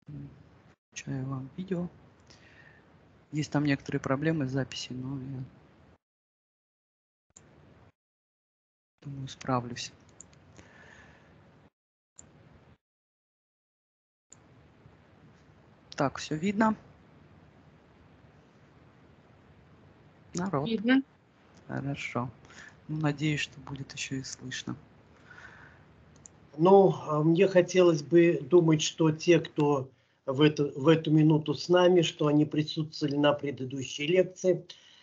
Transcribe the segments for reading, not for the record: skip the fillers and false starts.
Включаю вам видео. Есть там некоторые проблемы с записью, но я думаю, справлюсь. Так, все видно? Народ. Видно. Хорошо. Ну, надеюсь, что будет еще и слышно. Ну, мне хотелось бы думать, что те, кто в эту минуту с нами, что они присутствовали на предыдущей лекции,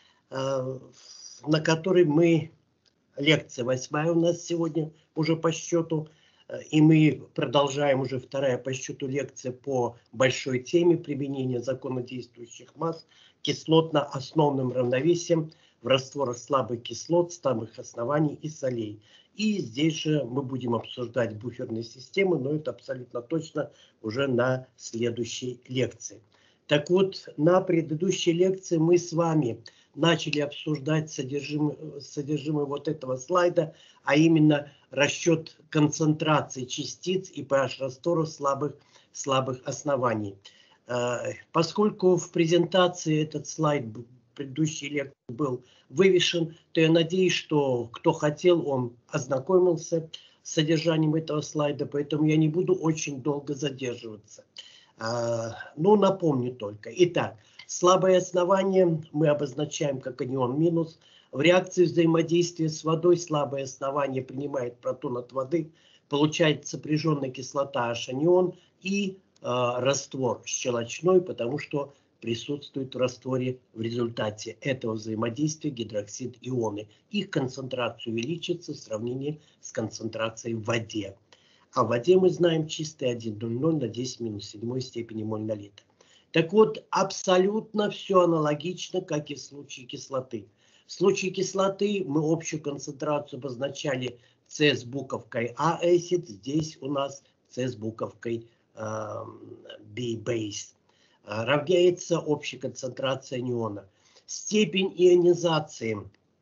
на которой лекция 8 у нас сегодня уже по счету, и мы продолжаем уже 2 по счету лекция по большой теме применения законодействующих масс кислотно-основным равновесием в растворах слабых кислот, стабильных оснований и солей. И здесь же мы будем обсуждать буферные системы, но это абсолютно точно уже на следующей лекции. Так вот, на предыдущей лекции мы с вами начали обсуждать содержимое вот этого слайда, а именно расчет концентрации частиц и pH растворов слабых оснований. Поскольку в презентации этот слайд предыдущей лекции был вывешен, то я надеюсь, что кто хотел, он ознакомился с содержанием этого слайда, поэтому я не буду очень долго задерживаться. Ну, напомню только. Итак, слабое основание мы обозначаем как анион минус. В реакции взаимодействия с водой слабое основание принимает протон от воды, получает сопряженная кислота H-анион и раствор щелочной, потому что присутствует в растворе в результате этого взаимодействия гидроксид-ионы. Их концентрация увеличится в сравнении с концентрацией в воде. А в воде мы знаем чистый 1,00 на 10 минус 7 степени моль на литр. Так вот, абсолютно все аналогично, как и в случае кислоты. В случае кислоты мы общую концентрацию обозначали С с буковкой А acid, здесь у нас С с буковкой B base. Равняется общей концентрации аниона. Степень ионизации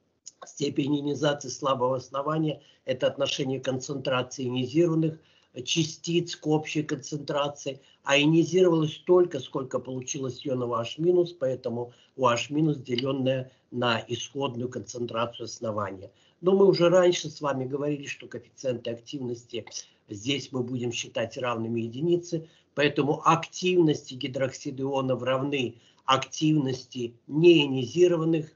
слабого основания – это отношение концентрации ионизированных частиц к общей концентрации, а ионизировалось столько, сколько получилось ионов H-, поэтому OH- деленное на исходную концентрацию основания. Но мы уже раньше с вами говорили, что коэффициенты активности здесь мы будем считать равными единице, поэтому активности гидроксида ионов равны активности неионизированных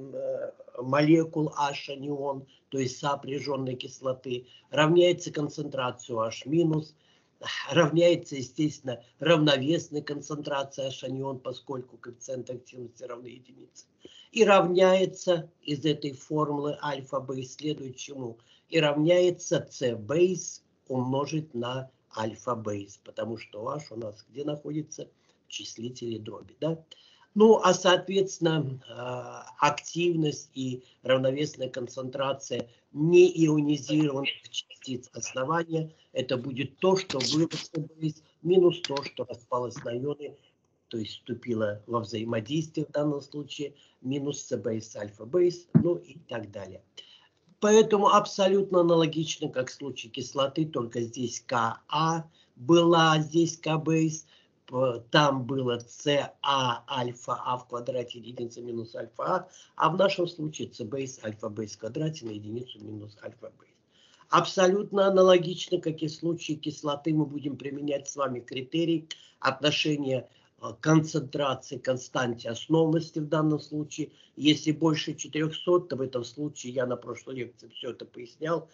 молекул H-анион, то есть сопряженной кислоты, равняется концентрацию H-, равняется, естественно, равновесной концентрации H-анион, поскольку коэффициенты активности равны единице. И равняется из этой формулы альфа-бейс следует чему? И равняется С-бейс умножить на альфа-бейс, потому что H у нас где находится? В числителе дроби, да? Ну, а, соответственно, активность и равновесная концентрация неионизированных частиц основания – это будет то, что было минус то, что распалось на ионы, то есть вступило во взаимодействие в данном случае, минус С-бейс, альфа-бейс, ну и так далее. Поэтому абсолютно аналогично, как в случае кислоты, только здесь Ка была, здесь К-бейс, там было СА альфа А в квадрате единица минус альфа А в нашем случае С-бейс альфа бейс в квадрате на единицу минус альфа бейс. Абсолютно аналогично, как и в случае кислоты, мы будем применять с вами критерий отношения концентрации к константе основности в данном случае. Если больше 400, то в этом случае, я на прошлой лекции все это пояснял,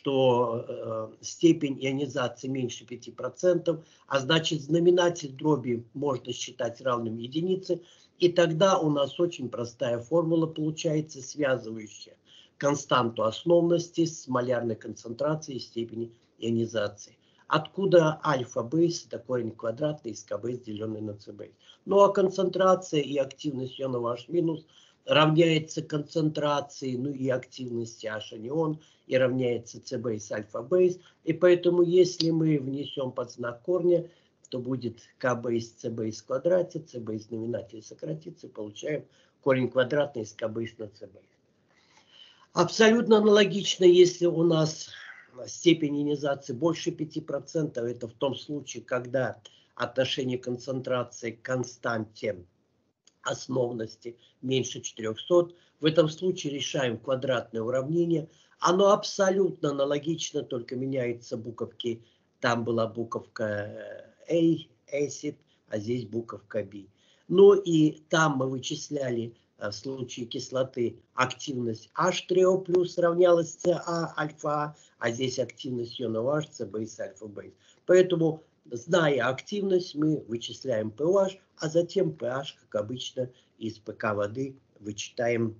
что степень ионизации меньше 5%, а значит знаменатель дроби можно считать равным единице, и тогда у нас очень простая формула получается, связывающая константу основности с малярной концентрацией и степени ионизации. Откуда альфа-бейс, это корень квадратный из К-бейс, деленный на С-бейс. Ну а концентрация и активность ионов H- равняется концентрации, ну и активности H-анион, и равняется С-бейс, альфа-бейс. И поэтому, если мы внесем под знак корня, то будет К-бейс, С-бейс в квадрате, С-бейс знаменатель сократится, и получаем корень квадратный из К-бейс на С-бейс. Абсолютно аналогично, если у нас степень ионизации больше 5%, это в том случае, когда отношение концентрации к константе основности меньше 400. В этом случае решаем квадратное уравнение. Оно абсолютно аналогично, только меняются буковки. Там была буковка A, acid, а здесь буковка B. Ну и там мы вычисляли в случае кислоты активность H3 плюс равнялась CA альфа, а здесь активность ионов H, C, бейс, альфа, бейс. Поэтому, зная активность, мы вычисляем pH, а затем pH, как обычно, из ПК воды вычитаем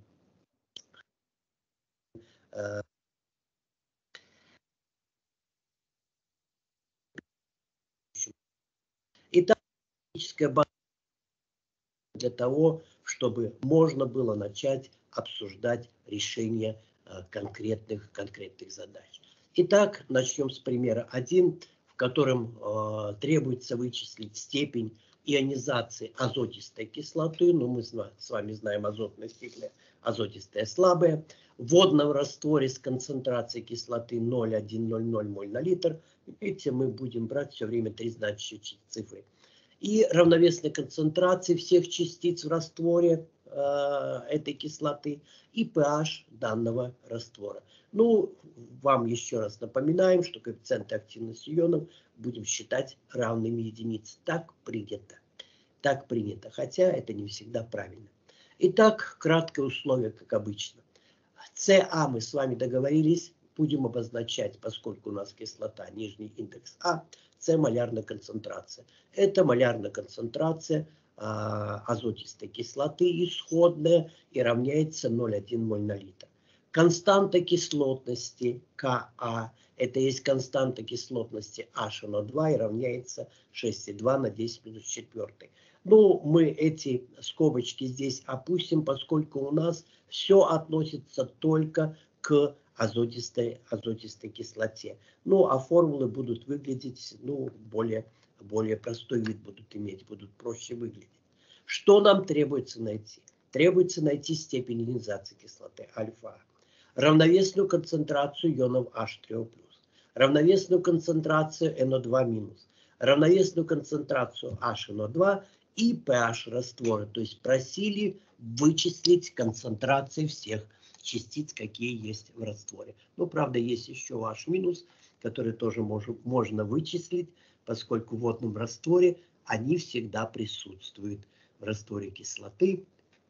Итак, физическая база для того, чтобы можно было начать обсуждать решение конкретных задач. Итак, начнем с примера 1, в котором требуется вычислить степень ионизации азотистой кислоты. Ну, мы с вами знаем азотная степень, азотистая слабая. В водном растворе с концентрацией кислоты 0,100 моль на литр. Видите, мы будем брать все время три значащие цифры. И равновесной концентрации всех частиц в растворе этой кислоты и pH данного раствора. Ну, вам еще раз напоминаем, что коэффициенты активности ионов будем считать равными единице. Так принято. Так принято, хотя это не всегда правильно. Итак, краткое условие, как обычно. CA мы с вами договорились, будем обозначать, поскольку у нас кислота, нижний индекс А, С малярная концентрация. Это малярная концентрация азотистой кислоты исходная и равняется 0,1 моль на литр. Константа кислотности Ка, это есть константа кислотности HNO2 и равняется 6,2 на 10 минус 4. Ну, мы эти скобочки здесь опустим, поскольку у нас все относится только к азотистой кислоте. Ну, а формулы будут выглядеть, ну, более простой вид будут иметь, будут проще выглядеть. Что нам требуется найти? Требуется найти степень ионизации кислоты альфа, равновесную концентрацию ионов H3+, равновесную концентрацию NO2-, равновесную концентрацию HNO2 и pH раствора. То есть просили вычислить концентрации всех частиц, какие есть в растворе. Ну, правда, есть еще H-, который тоже можно вычислить, поскольку в водном растворе они всегда присутствуют. В растворе кислоты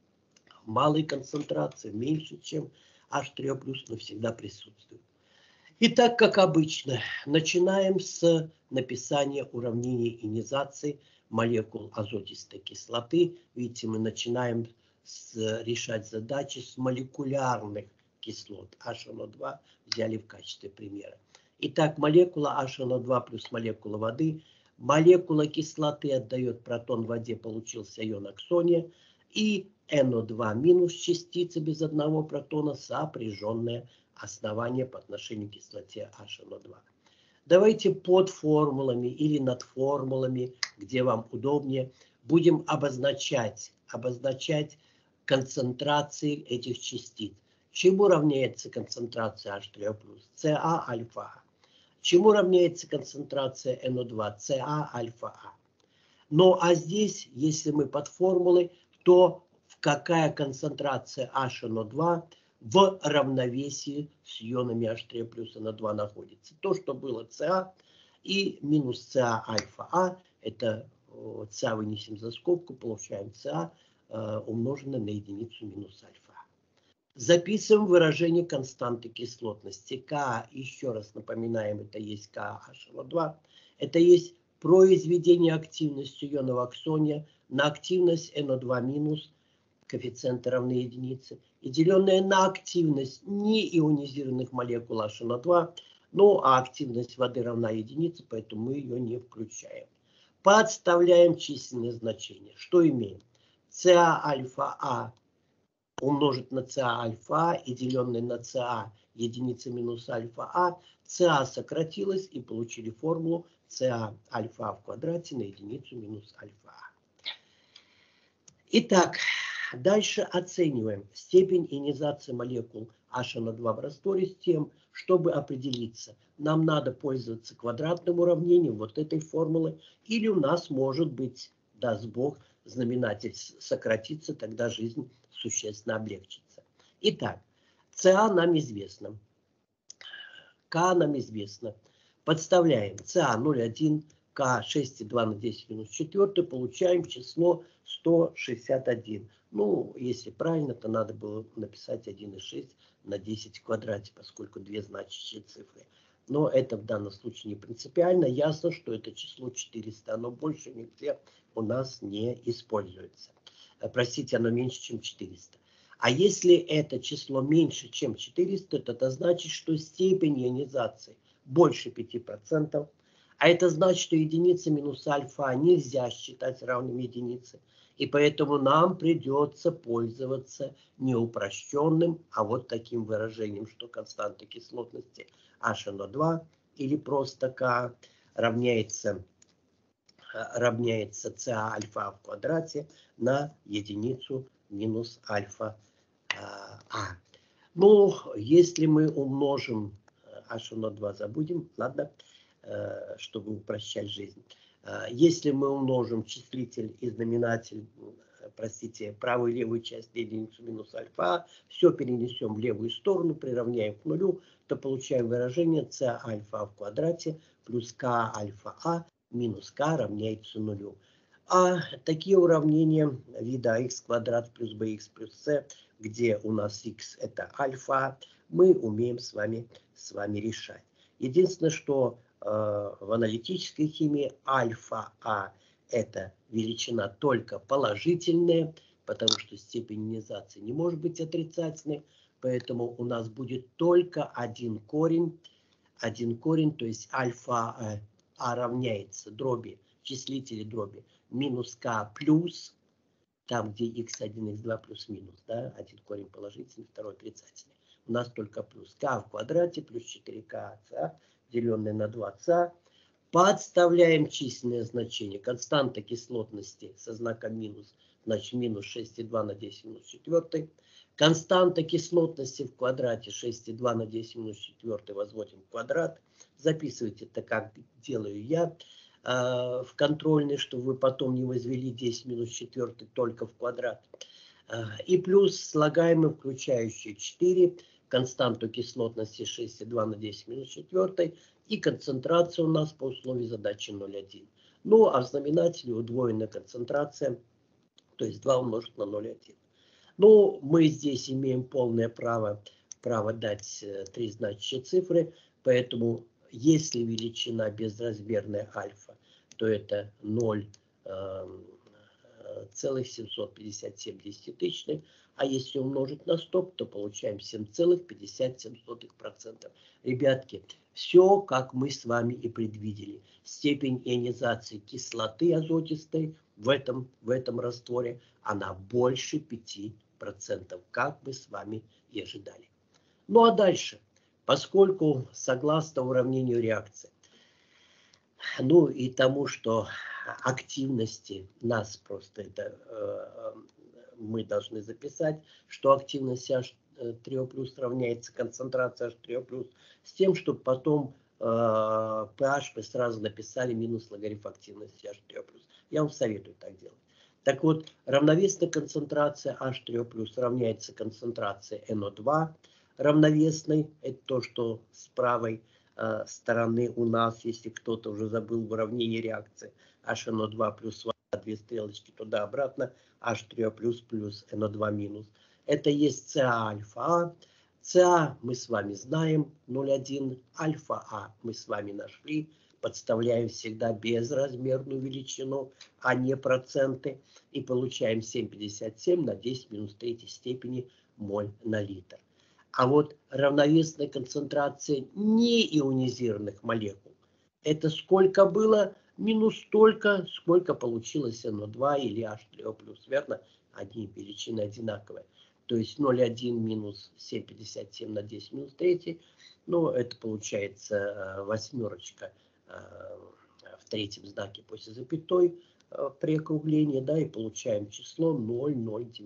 в малой концентрации, меньше, чем H3+, но всегда присутствуют. Итак, как обычно, начинаем с написания уравнений ионизации молекул азотистой кислоты. Видите, мы начинаем решать задачи с молекулярных кислот. HNO2 взяли в качестве примера. Итак, молекула HNO2 плюс молекула воды. Молекула кислоты отдает протон в воде, получился ион оксония. И NO2- частица без одного протона, сопряженная основание по отношению к кислоте HNO2. Давайте под формулами или над формулами, где вам удобнее, будем обозначать концентрации этих частиц. Чему равняется концентрация H3+, CA альфа. Чему равняется концентрация NO2, CA альфа. Ну а здесь, если мы под формулой, то какая концентрация HNO2 в равновесии с ионами H3 плюс NO2 находится. То, что было CA и минус CA альфа А, это CA вынесем за скобку, получаем CA умноженное на единицу минус альфа. Записываем выражение константы кислотности. К, еще раз напоминаем, это есть KHNO2. Это есть произведение активности ионов оксония на активность NO2-, коэффициенты равны единице, и деленное на активность неионизированных молекул HNO2, ну а активность воды равна единице, поэтому мы ее не включаем. Подставляем численные значения. Что имеем? CA альфа А умножить на CA альфа и деленное на CA единица минус альфа А. CA сократилось и получили формулу CA альфа в квадрате на единицу минус альфа А. Итак, дальше оцениваем степень ионизации молекул HNO2 в растворе с тем, чтобы определиться, нам надо пользоваться квадратным уравнением вот этой формулы, или у нас может быть, даст Бог, знаменатель сократится, тогда жизнь существенно облегчится. Итак, СА нам известно, К нам известно. Подставляем СА 0,1, К 6,2 на 10 минус 4, получаем число 161. Ну, если правильно, то надо было написать 1,6 на 10 в квадрате, поскольку две значащие цифры. Но это в данном случае не принципиально. Ясно, что это число 400, оно больше нигде у нас не используется. Простите, оно меньше, чем 400. А если это число меньше, чем 400, то это значит, что степень ионизации больше 5%. А это значит, что единица минус альфа нельзя считать равным единице. И поэтому нам придется пользоваться не упрощенным, а вот таким выражением, что константа кислотности HNO2 или просто К равняется СА альфа в квадрате на единицу минус альфа А. Ну, если мы умножим HNO2, забудем, ладно, чтобы упрощать жизнь. Если мы умножим числитель и знаменатель, простите, правую и левую часть на единицу минус альфа, все перенесем в левую сторону, приравняем к нулю, то получаем выражение С альфа в квадрате плюс К альфа А минус К равняется нулю. А такие уравнения вида АХ квадрат плюс БХ плюс С, где у нас х это альфа, мы умеем с вами решать. Единственное, что в аналитической химии альфа А это величина только положительная, потому что степень ионизации не может быть отрицательной, поэтому у нас будет только один корень, то есть альфа А равняется дроби, числители дроби, минус К плюс, там где x1, x2 плюс-минус, да, один корень положительный, второй отрицательный. У нас только плюс К в квадрате плюс 4К СА, деленное на 2С. Подставляем численное значение. Константа кислотности со знаком минус, значит минус 6,2 на 10 минус 4. Константа кислотности в квадрате 6,2 на 10 минус 4 возводим в квадрат. Записывайте это, как делаю я в контрольной, чтобы вы потом не возвели 10 минус 4 только в квадрат. И плюс слагаемые, включающие 4, константу кислотности 6,2 на 10 минус 4 и концентрация у нас по условию задачи 0,1. Ну, а в знаменателе удвоенная концентрация, то есть 2 умножить на 0,1. Ну, мы здесь имеем полное право дать 3 значащие цифры, поэтому если величина безразмерная альфа, то это 0,757 десятитысячных, а если умножить на 100, то получаем 7,57%. Ребятки, все, как мы с вами и предвидели. Степень ионизации кислоты азотистой в этом растворе, она больше 5%, как мы с вами и ожидали. Ну а дальше, поскольку согласно уравнению реакции, ну и тому, что активности нас просто это мы должны записать, что активность H3+ равняется концентрации H3+, с тем, чтобы потом pH мы сразу написали минус логарифм активности H3+. Я вам советую так делать. Так вот, равновесная концентрация H3+ равняется концентрации NO2 равновесной. Это то, что с правой стороны у нас, если кто-то уже забыл в уравнении реакции, HNO2 плюс вода, две стрелочки туда-обратно, H3 плюс NO2 минус. Это есть СА альфа А. СА мы с вами знаем 0,1, альфа А мы с вами нашли. Подставляем всегда безразмерную величину, а не проценты. И получаем 7,57 на 10 минус 3 степени моль на литр. А вот равновесная концентрация неионизированных молекул, это сколько было? Минус столько, сколько получилось NO2 или H3+, верно? Они величины одинаковые. То есть 0,1 минус 7,57 на 10 минус 3, ну, это получается восьмерочка в третьем знаке после запятой при округлении, да, и получаем число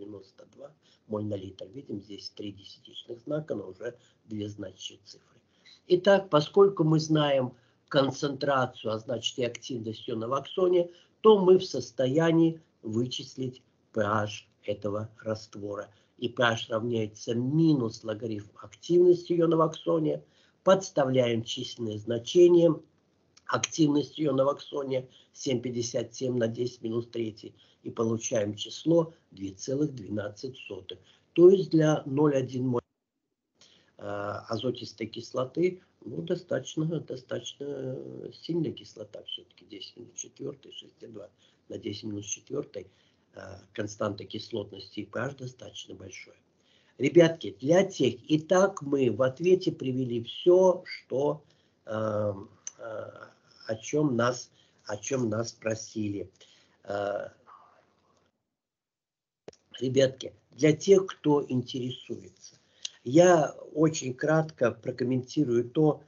0,092 моль на литр. Видим, здесь 3 десятичных знака, но уже 2 значащие цифры. Итак, поскольку мы знаем концентрацию, а значит и активность иона в аксоне, то мы в состоянии вычислить pH этого раствора. И pH равняется минус логарифм активности иона в аксоне. Подставляем численные значения. Активность иона в аксоне 7,57 на 10 минус 3. И получаем число 2,12. То есть для 0,1 моль азотистой кислоты, ну, достаточно сильная кислота все-таки. 10 минус 4, 6,2 на 10 минус 4. Константа кислотности и pH достаточно большое. Ребятки, для тех, и так мы в ответе привели все, что, о чем нас просили. Ребятки, для тех, кто интересуется, я очень кратко прокомментирую то,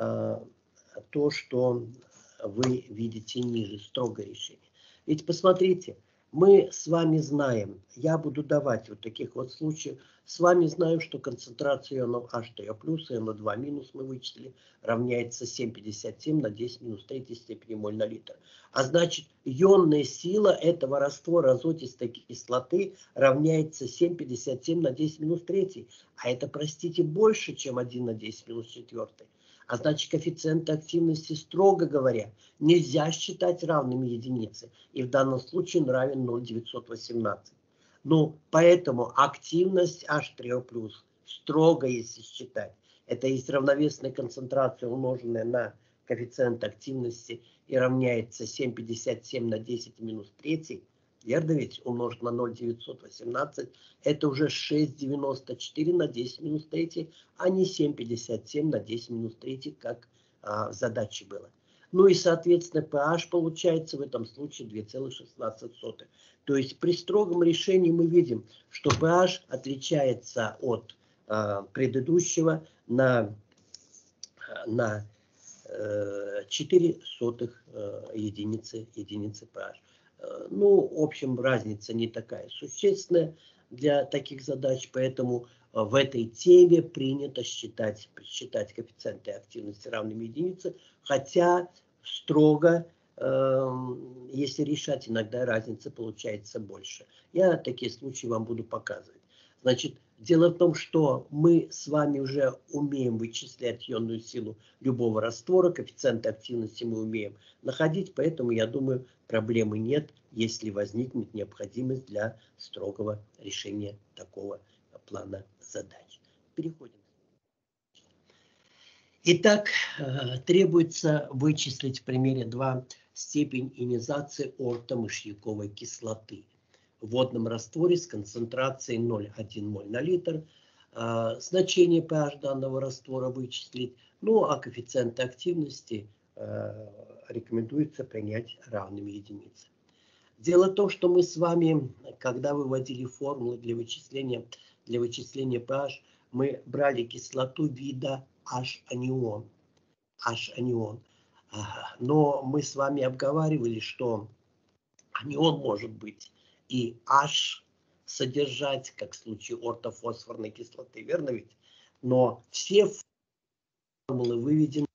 что вы видите ниже, строгое решение. Ведь посмотрите, мы с вами знаем, я буду давать вот таких вот случаев, с вами знаем, что концентрация ионов H3 плюс и NO2 минус мы вычислили, равняется 7,57 на 10 минус 3 степени моль на литр. А значит, ионная сила этого раствора азотистой кислоты равняется 7,57 на 10 минус 3. А это, простите, больше, чем 1 на 10 минус 4. А значит, коэффициенты активности, строго говоря, нельзя считать равными единице. И в данном случае он равен 0,918. Ну, поэтому активность H3+, строго если считать, это есть равновесная концентрация, умноженная на коэффициент активности, и равняется 7,57 на 10 минус 3. Верно ведь? Умножить на 0,918, это уже 6,94 на 10 минус 3, а не 7,57 на 10 минус 3, как в задаче было. Ну и, соответственно, pH получается в этом случае 2,16. То есть при строгом решении мы видим, что pH отличается от предыдущего на 0,04 единицы pH. Ну, в общем, разница не такая существенная для таких задач, поэтому в этой теме принято считать коэффициенты активности равными единице, хотя строго, если решать, иногда разница получается больше. Я такие случаи вам буду показывать. Значит, дело в том, что мы с вами уже умеем вычислять ионную силу любого раствора, коэффициенты активности мы умеем находить, поэтому, я думаю, проблемы нет, если возникнет необходимость для строгого решения такого плана задач. Переходим. Итак, требуется вычислить в примере 2 степень ионизации ортомышьяковой кислоты в водном растворе с концентрацией 0,1 моль на литр. Значение pH данного раствора вычислить, ну а коэффициенты активности рекомендуется принять равными единице. Дело в том, что мы с вами, когда выводили формулы для вычисления pH, мы брали кислоту вида H-анион. Но мы с вами обговаривали, что анион может быть и H содержать, как в случае ортофосфорной кислоты, верно ведь? Но все формулы выведены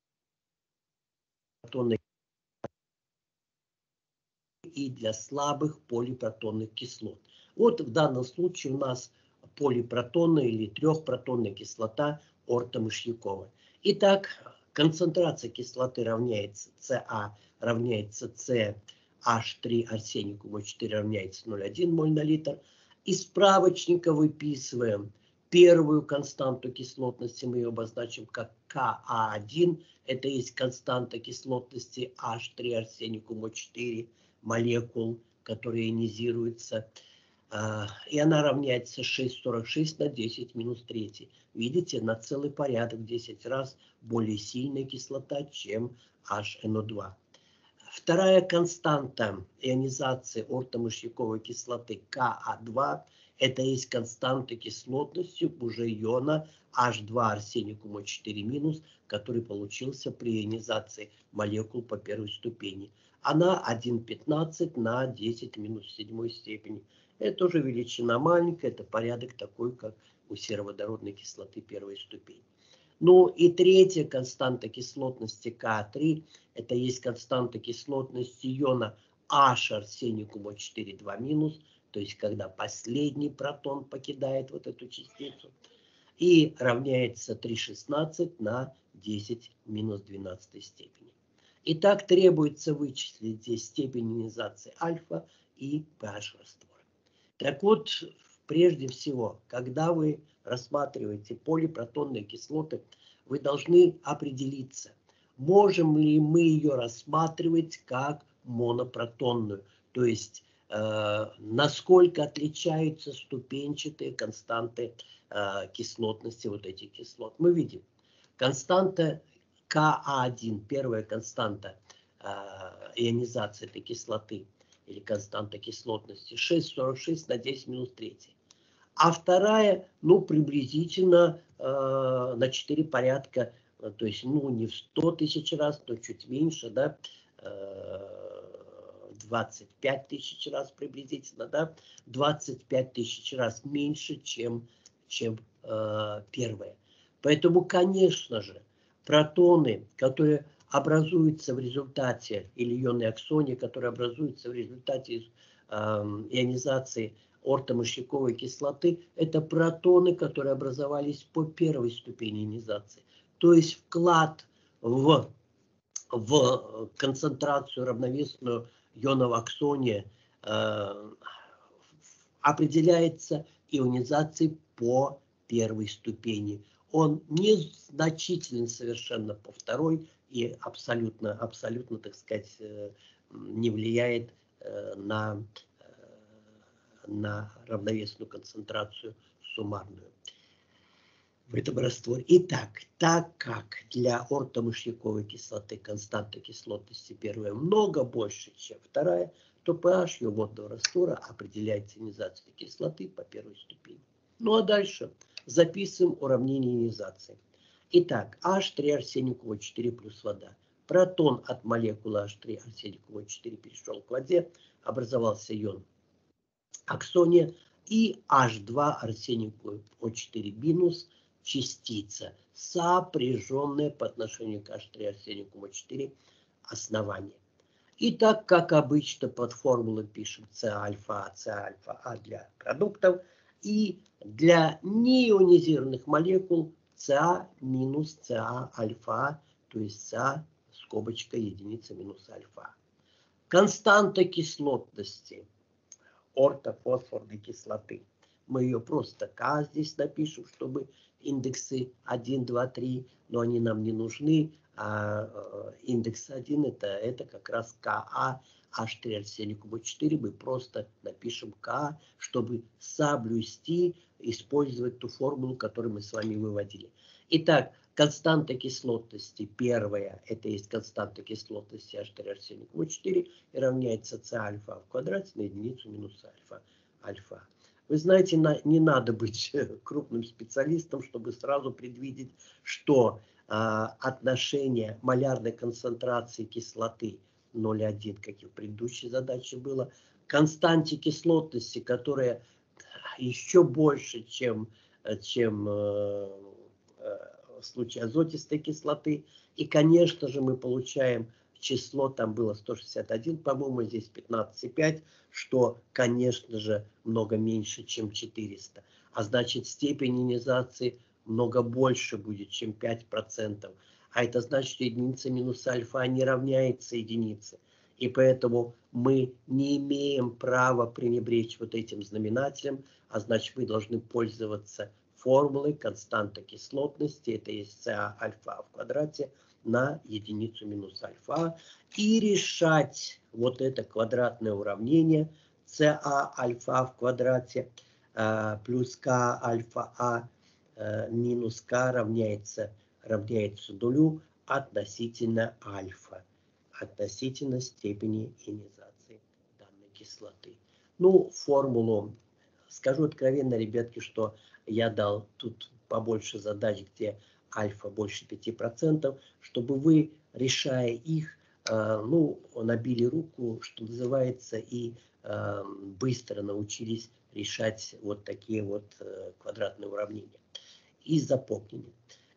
и для слабых полипротонных кислот. Вот в данном случае у нас полипротонная или трехпротонная кислота ортомышьяковая. Итак, концентрация кислоты равняется Ca равняется CH3 арсеникум О4 равняется 0,1 моль на литр. Из справочника выписываем первую константу кислотности, мы ее обозначим как Ka1. Это есть константа кислотности H3 арсеникум О4 молекул, которые ионизируются. И она равняется 6,46 на 10 минус 3. Видите, на целый порядок, 10 раз более сильная кислота, чем HNO2. Вторая константа ионизации ортомышьяковой кислоты Ka2, это есть константа кислотности уже иона H2 арсеникум О4 минус, который получился при ионизации молекул по первой ступени. Она 1,15 на 10 минус 7 степени. Это уже величина маленькая, это порядок такой, как у сероводородной кислоты первой ступени. Ну и третья константа кислотности К3, это есть константа кислотности иона H арсеникум О4 2 минус, то есть когда последний протон покидает вот эту частицу, и равняется 3,16 на 10 минус 12 степени. Итак, требуется вычислить здесь степень ионизации альфа и pH раствора. Так вот, прежде всего, когда вы рассматриваете полипротонные кислоты, вы должны определиться, можем ли мы ее рассматривать как монопротонную, то есть насколько отличаются ступенчатые константы кислотности вот этих кислот. Мы видим, константа Ka1, первая константа ионизации этой кислоты, или константа кислотности, 6,46 на 10 минус 3. А вторая, ну, приблизительно на 4 порядка, то есть, ну, не в 100 тысяч раз, но чуть меньше, да, 25 тысяч раз приблизительно, да, 25 тысяч раз меньше, чем первая. Поэтому, конечно же, протоны, которые образуются в результате, или ионы аксония, которые образуются в результате ионизации ортомощековой кислоты, это протоны, которые образовались по первой ступени ионизации. То есть вклад в концентрацию равновесную ионов аксония определяется ионизацией по первой ступени. Он незначителен совершенно по второй и абсолютно, так сказать, не влияет на равновесную концентрацию суммарную в этом растворе. Итак, так как для ортомышьяковой кислоты константа кислотности первая много больше, чем вторая, то pH ее водного раствора определяет ионизацию кислоты по первой ступени. Ну а дальше записываем уравнение ионизации. Итак, H3 арсеникум О4 плюс вода. Протон от молекулы H3 арсеникум О4 перешел к воде, образовался ион аксония, и H2 арсеникум О4 минус частица, сопряженная по отношению к H3 арсеникум О4 основание. И так, как обычно, под формулой пишем С-альфа, А для продуктов, и для неионизированных молекул Ca минус Ca альфа, то есть Ca скобочка единица минус альфа. Константа кислотности ортофосфорной кислоты. Мы ее просто К здесь напишем, чтобы индексы 1, 2, 3, но они нам не нужны. А индекс 1 это как раз Ка, H3 арсеникум О4, мы просто напишем К, чтобы соблюсти, использовать ту формулу, которую мы с вами выводили. Итак, константа кислотности первая, это есть константа кислотности H4 арсеникум О4, и равняется С альфа в квадрате на единицу минус альфа. Вы знаете, не надо быть крупным специалистом, чтобы сразу предвидеть, что отношение малярной концентрации кислоты 0,1, как и в предыдущей задаче было, к константе кислотности, которая еще больше, чем в случае азотистой кислоты. И, конечно же, мы получаем число, там было 161, по-моему, здесь 15,5, что, конечно же, много меньше, чем 400. А значит, степень ионизации много больше будет, чем 5%. А это значит, что единица минус альфа не равняется единице. И поэтому мы не имеем права пренебречь вот этим знаменателем, а значит, мы должны пользоваться формулой константа кислотности, это есть Ca альфа в квадрате на единицу минус альфа, и решать вот это квадратное уравнение Ca альфа в квадрате плюс К альфа А минус К равняется нулю относительно альфа, относительно степени ионизации данной кислоты. Ну, формулу, скажу откровенно, ребятки, что я дал тут побольше задач, где альфа больше 5%, чтобы вы, решая их, ну, набили руку, что называется, и быстро научились решать вот такие вот квадратные уравнения. И запомнили.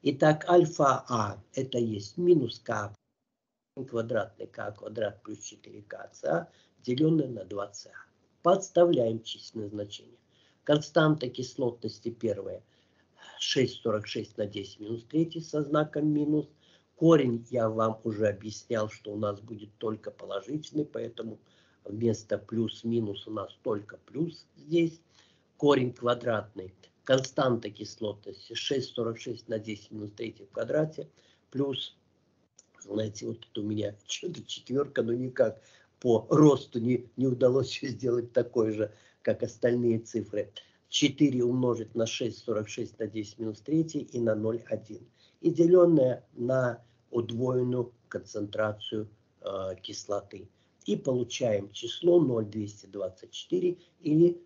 Итак, альфа А это есть минус К квадратный К квадрат плюс 4КЦА, деленное на 2СА. Подставляем численное значение. Константа кислотности первая 6,46 на 10 минус 3 со знаком минус. Корень я вам уже объяснял, что у нас будет только положительный, поэтому вместо плюс-минус у нас только плюс здесь. Корень квадратный. Константа кислотности 6,46 на 10 минус 3 в квадрате. Плюс, знаете, вот это у меня что-то четверка, но никак по росту не удалось сделать такой же, как остальные цифры. 4 умножить на 6,46 на 10 минус 3 и на 0,1. И деленное на удвоенную концентрацию кислоты. И получаем число 0,224 или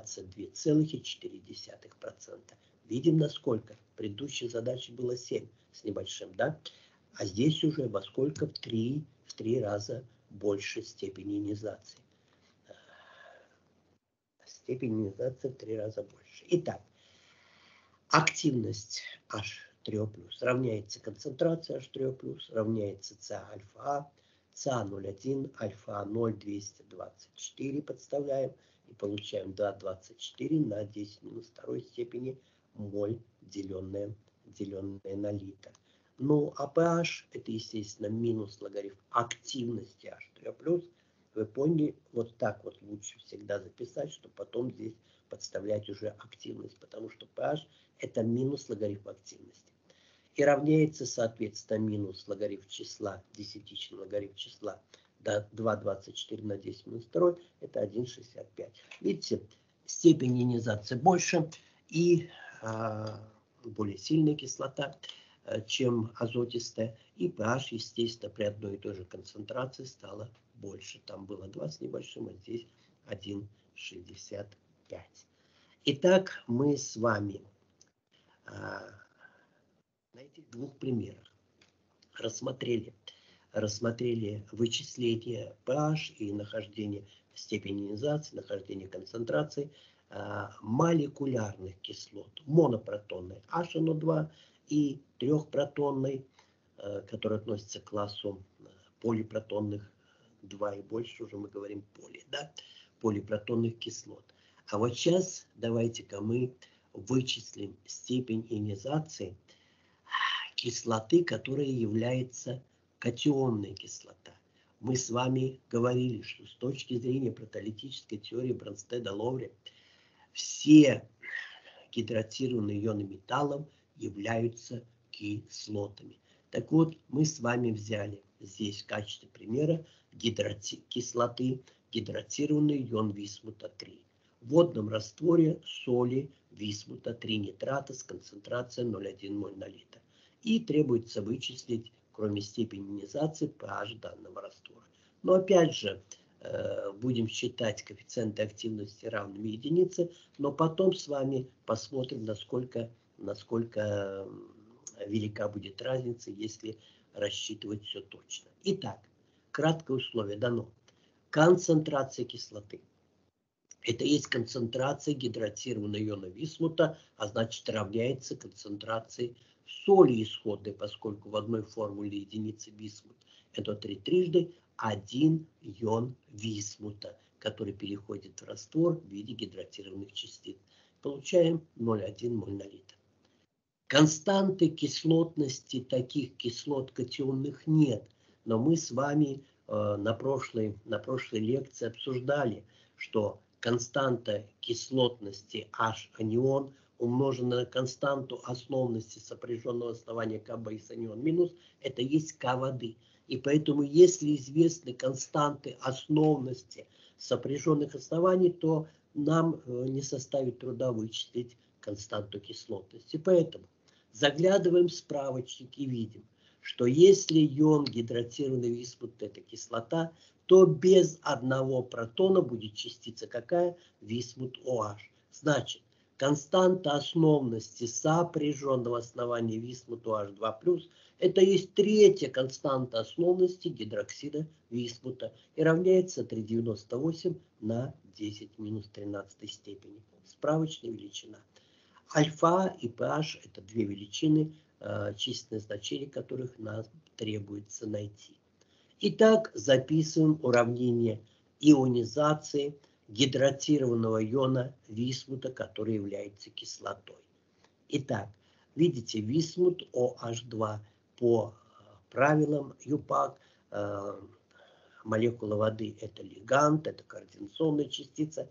22,4%. Видим, насколько. В предыдущей задаче было 7 с небольшим, да? А здесь уже во сколько? В 3 раза больше степень ионизации. Степень ионизации в 3 раза больше. Итак, активность H3+, равняется концентрация H3+, равняется ЦА альфа А, ЦА 0,1, альфа А 0,224 подставляем и получаем 2,24 на 10 минус 2 степени моль, деленное на литр. Ну, а pH это, естественно, минус логарифм активности H3+. Вы поняли, вот так вот лучше всегда записать, чтобы потом здесь подставлять уже активность, потому что pH это минус логарифм активности. И равняется, соответственно, минус логарифм числа, десятичный логарифм числа, 2,24 на 10 минус 2, это 1,65. Видите, степень ионизации больше и более сильная кислота, чем азотистая. И pH, естественно, при одной и той же концентрации стало больше. Там было 2 с небольшим, а здесь 1,65. Итак, мы с вами на этих двух примерах рассмотрели вычисление pH и нахождение степени ионизации, нахождение концентрации молекулярных кислот, монопротонной HNO2 и трехпротонной, которая относится к классу полипротонных 2 и больше, уже мы говорим поли, да, полипротонных кислот. А вот сейчас давайте-ка мы вычислим степень ионизации кислоты, которая является катионной кислота. Мы с вами говорили, что с точки зрения протеолитической теории Бронстеда-Ловре все гидратированные ионы металлов являются кислотами. Так вот, мы с вами взяли здесь в качестве примера кислоты гидратированный ион висмута-3. В водном растворе соли висмута-3 нитрата с концентрацией 0,1 моль на литр. И требуется вычислить, кроме степени ионизации, pH данного раствора. Но опять же, будем считать коэффициенты активности равными единице, но потом с вами посмотрим, насколько велика будет разница, если рассчитывать все точно. Итак, краткое условие дано. Концентрация кислоты. Это есть концентрация гидратированного иона висмута, а значит равняется концентрации соли исходной, поскольку в одной формуле единицы висмут это 3 трижды 1 ион висмута, который переходит в раствор в виде гидратированных частиц. Получаем 0,1 моль на литр. Константы кислотности таких кислот катионных нет, но мы с вами на прошлой лекции обсуждали, что константа кислотности H-анион умноженная на константу основности сопряженного основания КБ с анион минус, это есть К воды. И поэтому, если известны константы основности сопряженных оснований, то нам не составит труда вычислить константу кислотности. Поэтому заглядываем в справочник и видим, что если ион гидратированный висмут это кислота, то без одного протона будет частица какая? Висмут OH. Значит, константа основности сопряженного основания висмут OH2+, это есть третья константа основности гидроксида висмута и равняется 3,98 на 10 минус 13 степени. Справочная величина. Альфа и pH это две величины, численные значения которых нам требуется найти. Итак, записываем уравнение ионизации гидратированного иона висмута, который является кислотой. Итак, видите, висмут OH2 по правилам ЮПАК, молекула воды – это лигант, это координационная частица,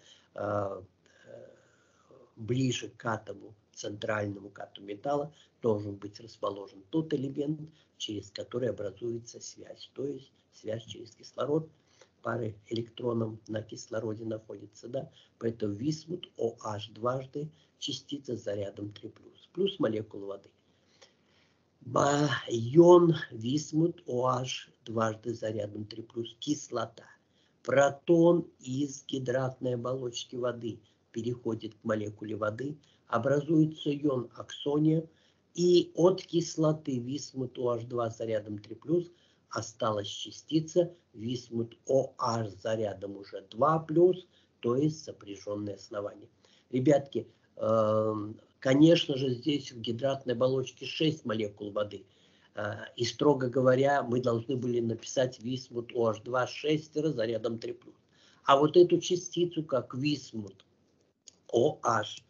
ближе к атому, центральному к атому металла, должен быть расположен тот элемент, через который образуется связь, то есть связь через кислород. Пары электронов на кислороде находятся, да, поэтому висмут OH дважды частица с зарядом 3+, плюс молекула воды. Ион висмут OH дважды зарядом 3+, кислота. Протон из гидратной оболочки воды переходит к молекуле воды, образуется ион оксония, и от кислоты висмут OH2 с зарядом 3+, осталась частица висмут OH с зарядом уже 2+, то есть сопряженное основание. Ребятки, конечно же, здесь в гидратной оболочке 6 молекул воды. И, строго говоря, мы должны были написать висмут OH2 6 зарядом 3+. А вот эту частицу, как висмут OH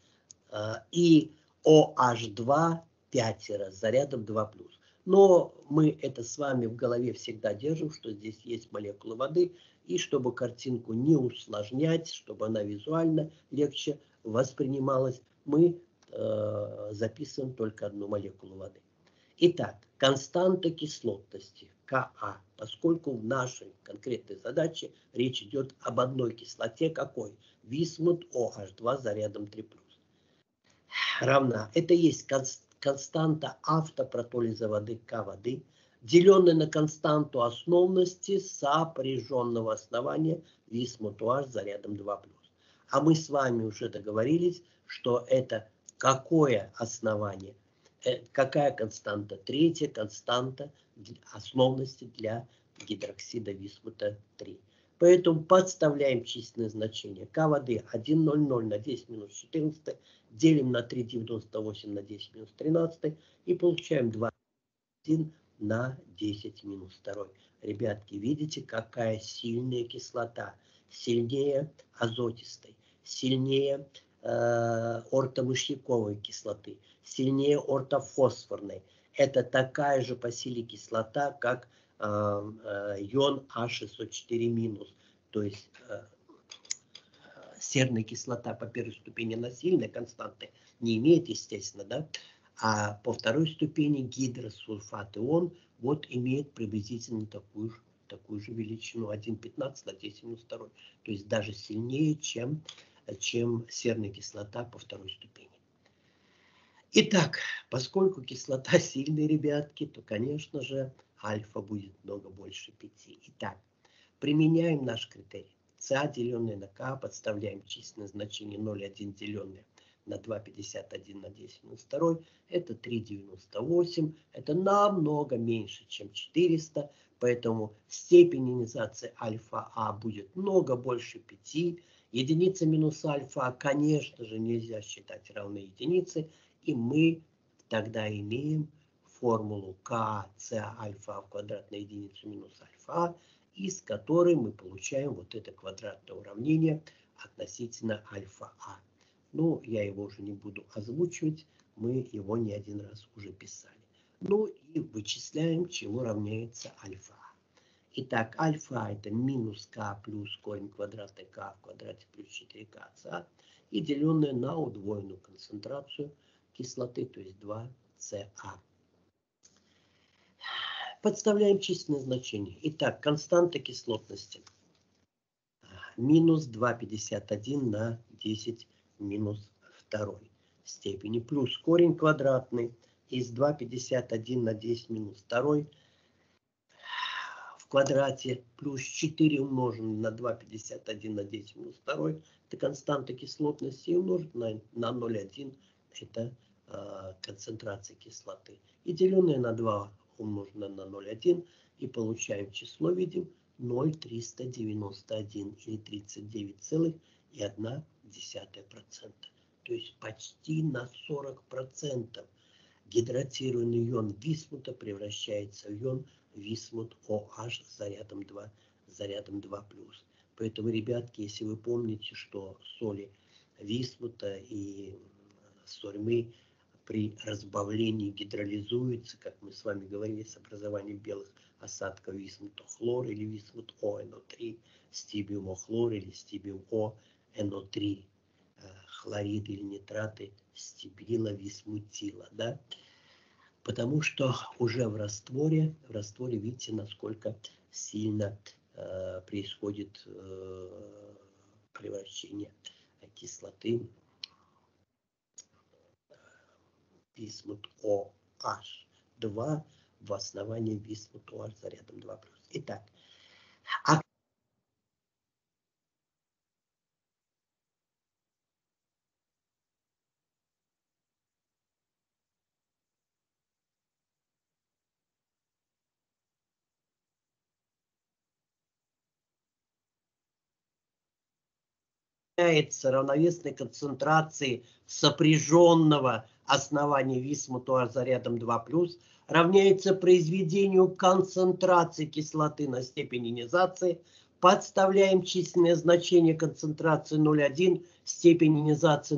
и OH2 5 зарядом 2+. Но мы это с вами в голове всегда держим, что здесь есть молекулы воды. И чтобы картинку не усложнять, чтобы она визуально легче воспринималась, мы записываем только одну молекулу воды. Итак, константа кислотности Ка, поскольку в нашей конкретной задаче речь идет об одной кислоте, какой? Висмут OH2 с зарядом 3+. Равна. Это есть константа автопротолиза воды К воды, деленная на константу основности сопряженного основания висмут OH с зарядом 2+. А мы с вами уже договорились, что это какое основание? Какая константа? Третья константа основности для гидроксида висмута 3. Поэтому подставляем численное значение К воды 1,00 на 10 минус 14, делим на 3,98 на 10 минус 13 и получаем 2,1 на 10 минус 2. Ребятки, видите, какая сильная кислота? Сильнее азотистой, сильнее ортомышьяковой кислоты, сильнее ортофосфорной. Это такая же по силе кислота, как ион А604-, то есть серная кислота по первой ступени она сильная, константы не имеет, естественно, да, а по второй ступени гидросульфат ион вот имеет приблизительно такую же величину 1,15 на 10 минус 2, то есть даже сильнее, чем серная кислота по второй ступени. Итак, поскольку кислота сильная, ребятки, то, конечно же, альфа будет много больше 5. Итак, применяем наш критерий. С деленное на К, подставляем численное значение 0,1 деленное на 2,51 на 10 минус 2, это 3,98, это намного меньше, чем 400, поэтому степень ионизации альфа-А будет много больше 5. Единица минус альфа, конечно же, нельзя считать равной единице, и мы тогда имеем формулу КС альфа в квадрат на единицу минус альфа, из которой мы получаем вот это квадратное уравнение относительно альфа-А. Ну, я его уже не буду озвучивать, мы его не один раз уже писали. Ну и вычисляем, чему равняется альфа. Итак, альфа это минус К плюс корень квадрата К в квадрате плюс 4КСА и деленное на удвоенную концентрацию кислоты, то есть 2СА. Подставляем численное значение. Итак, константа кислотности минус 2,51 на 10 минус 2 степени плюс корень квадратный из 2,51 на 10 минус 2 в квадрате плюс 4 умноженное на 2,51 на 10 минус 2 это константа кислотности, и умножить на 0,1 это концентрация кислоты. И деленное на 2 умноженное на 0,1 и получаем число, видим, 0,391 или 39,1%. То есть почти на 40% гидратированный ион висмута превращается в ион висмут OH с зарядом 2, плюс. Поэтому, ребятки, если вы помните, что соли висмута и сурьмы при разбавлении гидролизуются, как мы с вами говорили, с образованием белых осадков висмут-хлор или висмут-ОНО3, стибиум-хлор или стибиум-ОНО3, хлориды или нитраты стибила, висмутила, да? Потому что уже в растворе видите, насколько сильно происходит превращение кислоты висмут OH2 в основании висмут OH зарядом 2+. Итак, равновесной концентрации сопряженного основания висмут OH зарядом 2+, равняется произведению концентрации кислоты на степень ионизации. Подставляем численное значение концентрации 0,1, степень ионизации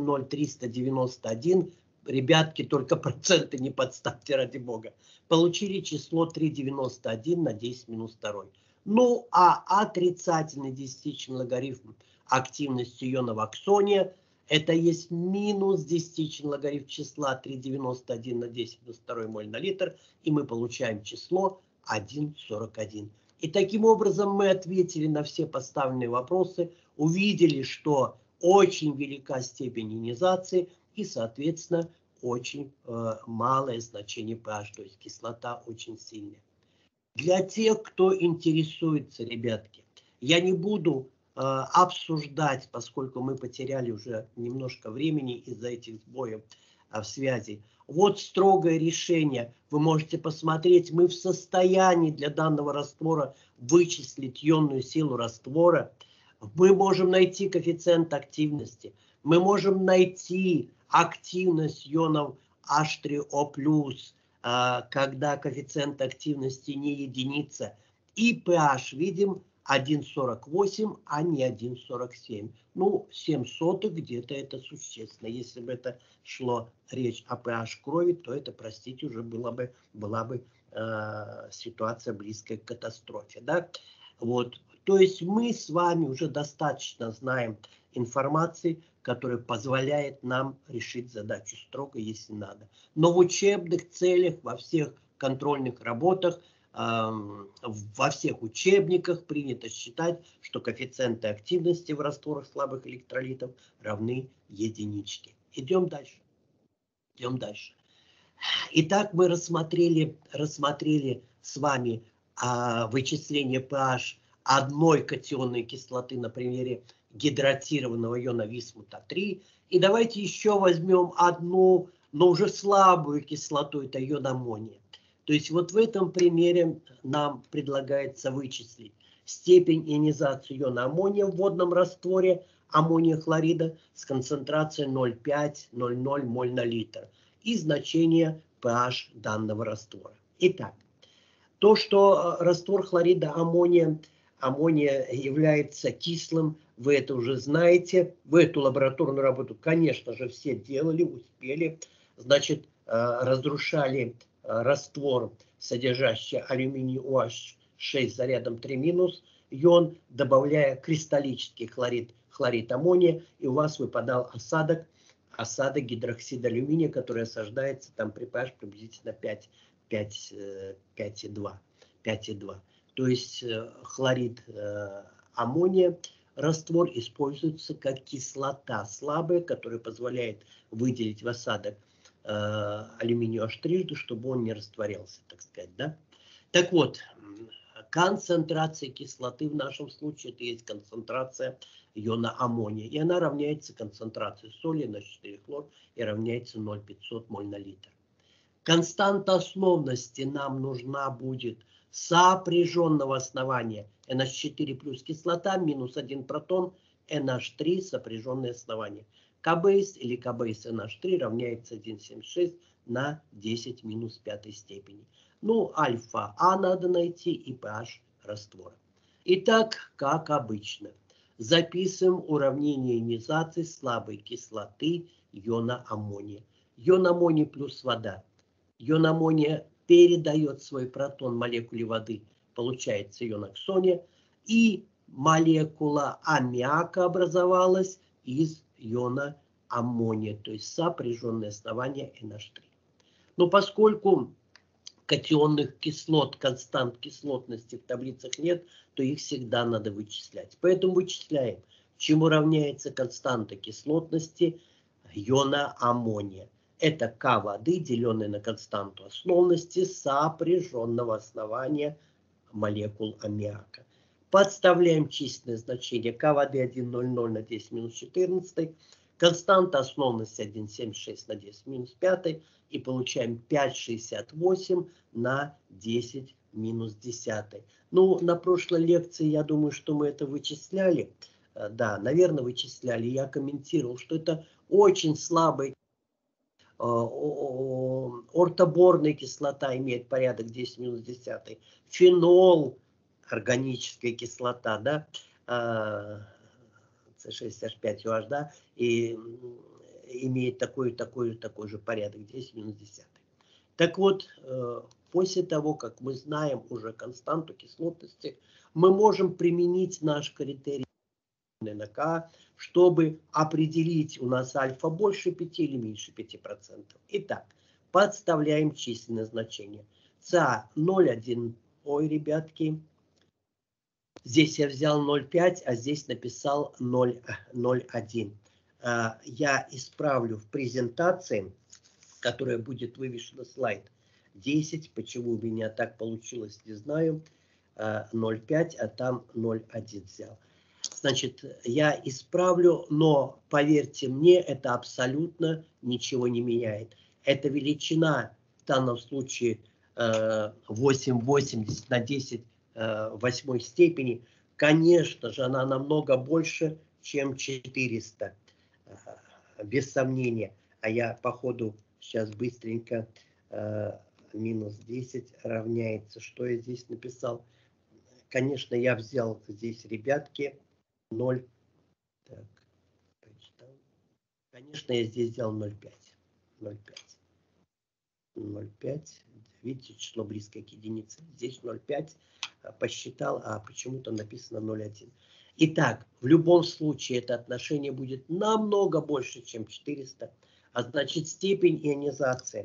0,391. Ребятки, только проценты не подставьте, ради бога. Получили число 3,91 на 10 минус 2. Ну, а отрицательный десятичный логарифм активности иона ваксония — это есть минус десятичный логарифм числа 3,91 на 10 минус 2 моль на литр, и мы получаем число 1,41. И таким образом мы ответили на все поставленные вопросы, увидели, что очень велика степень ионизации и, соответственно, очень малое значение pH, то есть кислота очень сильная. Для тех, кто интересуется, ребятки, я не буду обсуждать, поскольку мы потеряли уже немножко времени из-за этих сбоев в связи. Вот строгое решение. Вы можете посмотреть. Мы в состоянии для данного раствора вычислить ионную силу раствора. Мы можем найти коэффициент активности. Мы можем найти активность ионов H3O+, когда коэффициент активности не единица. И pH видим 1,48, а не 1,47. Ну, 0,07 где-то это существенно. Если бы это шло речь о pH крови, то это, простите, уже была бы ситуация близкая к катастрофе. Да? Вот. То есть мы с вами уже достаточно знаем информации, которая позволяет нам решить задачу строго, если надо. Но в учебных целях, во всех контрольных работах, во всех учебниках принято считать, что коэффициенты активности в растворах слабых электролитов равны единичке. Идем дальше. Идем дальше. Итак, мы рассмотрели с вами вычисление pH одной катионной кислоты на примере гидратированного иона висмута-3. И давайте еще возьмем одну, но уже слабую кислоту, это ион аммония. То есть вот в этом примере нам предлагается вычислить степень ионизации иона аммония в водном растворе аммония хлорида с концентрацией 0,5-0,0 моль на литр и значение pH данного раствора. Итак, то, что раствор хлорида аммония является кислым, вы это уже знаете. Вы эту лабораторную работу, конечно же, все делали, успели. Значит, разрушали раствор, содержащий алюминий OH6 зарядом 3-, ион, добавляя кристаллический хлорид аммония, и у вас выпадал осадок гидроксида алюминия, который осаждается там при pH приблизительно 5,2. То есть хлорид аммония, раствор, используется как кислота слабая, которая позволяет выделить в осадок алюминий OH трижды, чтобы он не растворялся, так сказать. Да? Так вот, концентрация кислоты в нашем случае — это есть концентрация иона аммония. И она равняется концентрации соли на 4-хлор и равняется 0,500 моль на литр. Константа основности нам нужна будет сопряженного основания NH4 плюс кислота минус 1 протон, NH3 сопряженное основание. Кбейс или Кбейс NH3 равняется 1,76 на 10 минус пятой степени. Ну, альфа-А надо найти и pH раствора. Итак, как обычно, записываем уравнение ионизации слабой кислоты иона аммония. Ион аммония плюс вода. Ион аммония передает свой протон молекуле воды, получается ион оксония, и молекула аммиака образовалась из иона аммония, то есть сопряженное основание NH3. Но поскольку катионных кислот, констант кислотности в таблицах нет, то их всегда надо вычислять. Поэтому вычисляем, чему равняется константа кислотности иона аммония. Это К воды, деленное на константу основности сопряженного основания молекул аммиака. Подставляем численное значение К воды 1,00 на 10 минус 14, константа основности 1,76 на 10 минус 5, и получаем 5,68 на 10 минус 10. Ну, на прошлой лекции, я думаю, что мы это вычисляли. Да, наверное, вычисляли. Я комментировал, что это очень слабый ортоборная кислота имеет порядок 10 минус 10. Фенол, органическая кислота, да, C6H5OH, да, и имеет такой же порядок 10 минус 10. Так вот, после того, как мы знаем уже константу кислотности, мы можем применить наш критерий на К, чтобы определить, у нас альфа больше 5 или меньше 5%. Итак, подставляем численное значение. ЦА 0,1, ой, ребятки, здесь я взял 0,5, а здесь написал 0,1. Я исправлю в презентации, которая будет вывешена слайд 10. Почему у меня так получилось, не знаю. 0,5, а там 0,1 взял. Значит, я исправлю, но поверьте мне, это абсолютно ничего не меняет. Эта величина в данном случае 8,80 на 10 восьмой степени, конечно же, она намного больше, чем 400, без сомнения. А я по ходу сейчас быстренько минус 10 равняется, что я здесь написал. Конечно, я взял здесь, ребятки, 0. Так, прочитал. Конечно, я здесь взял 0,5. 0,5. 0,5. Видите, число близкое к единице. Здесь 0,5 посчитал, а почему-то написано 0,1. Итак, в любом случае это отношение будет намного больше, чем 400. А значит, степень ионизации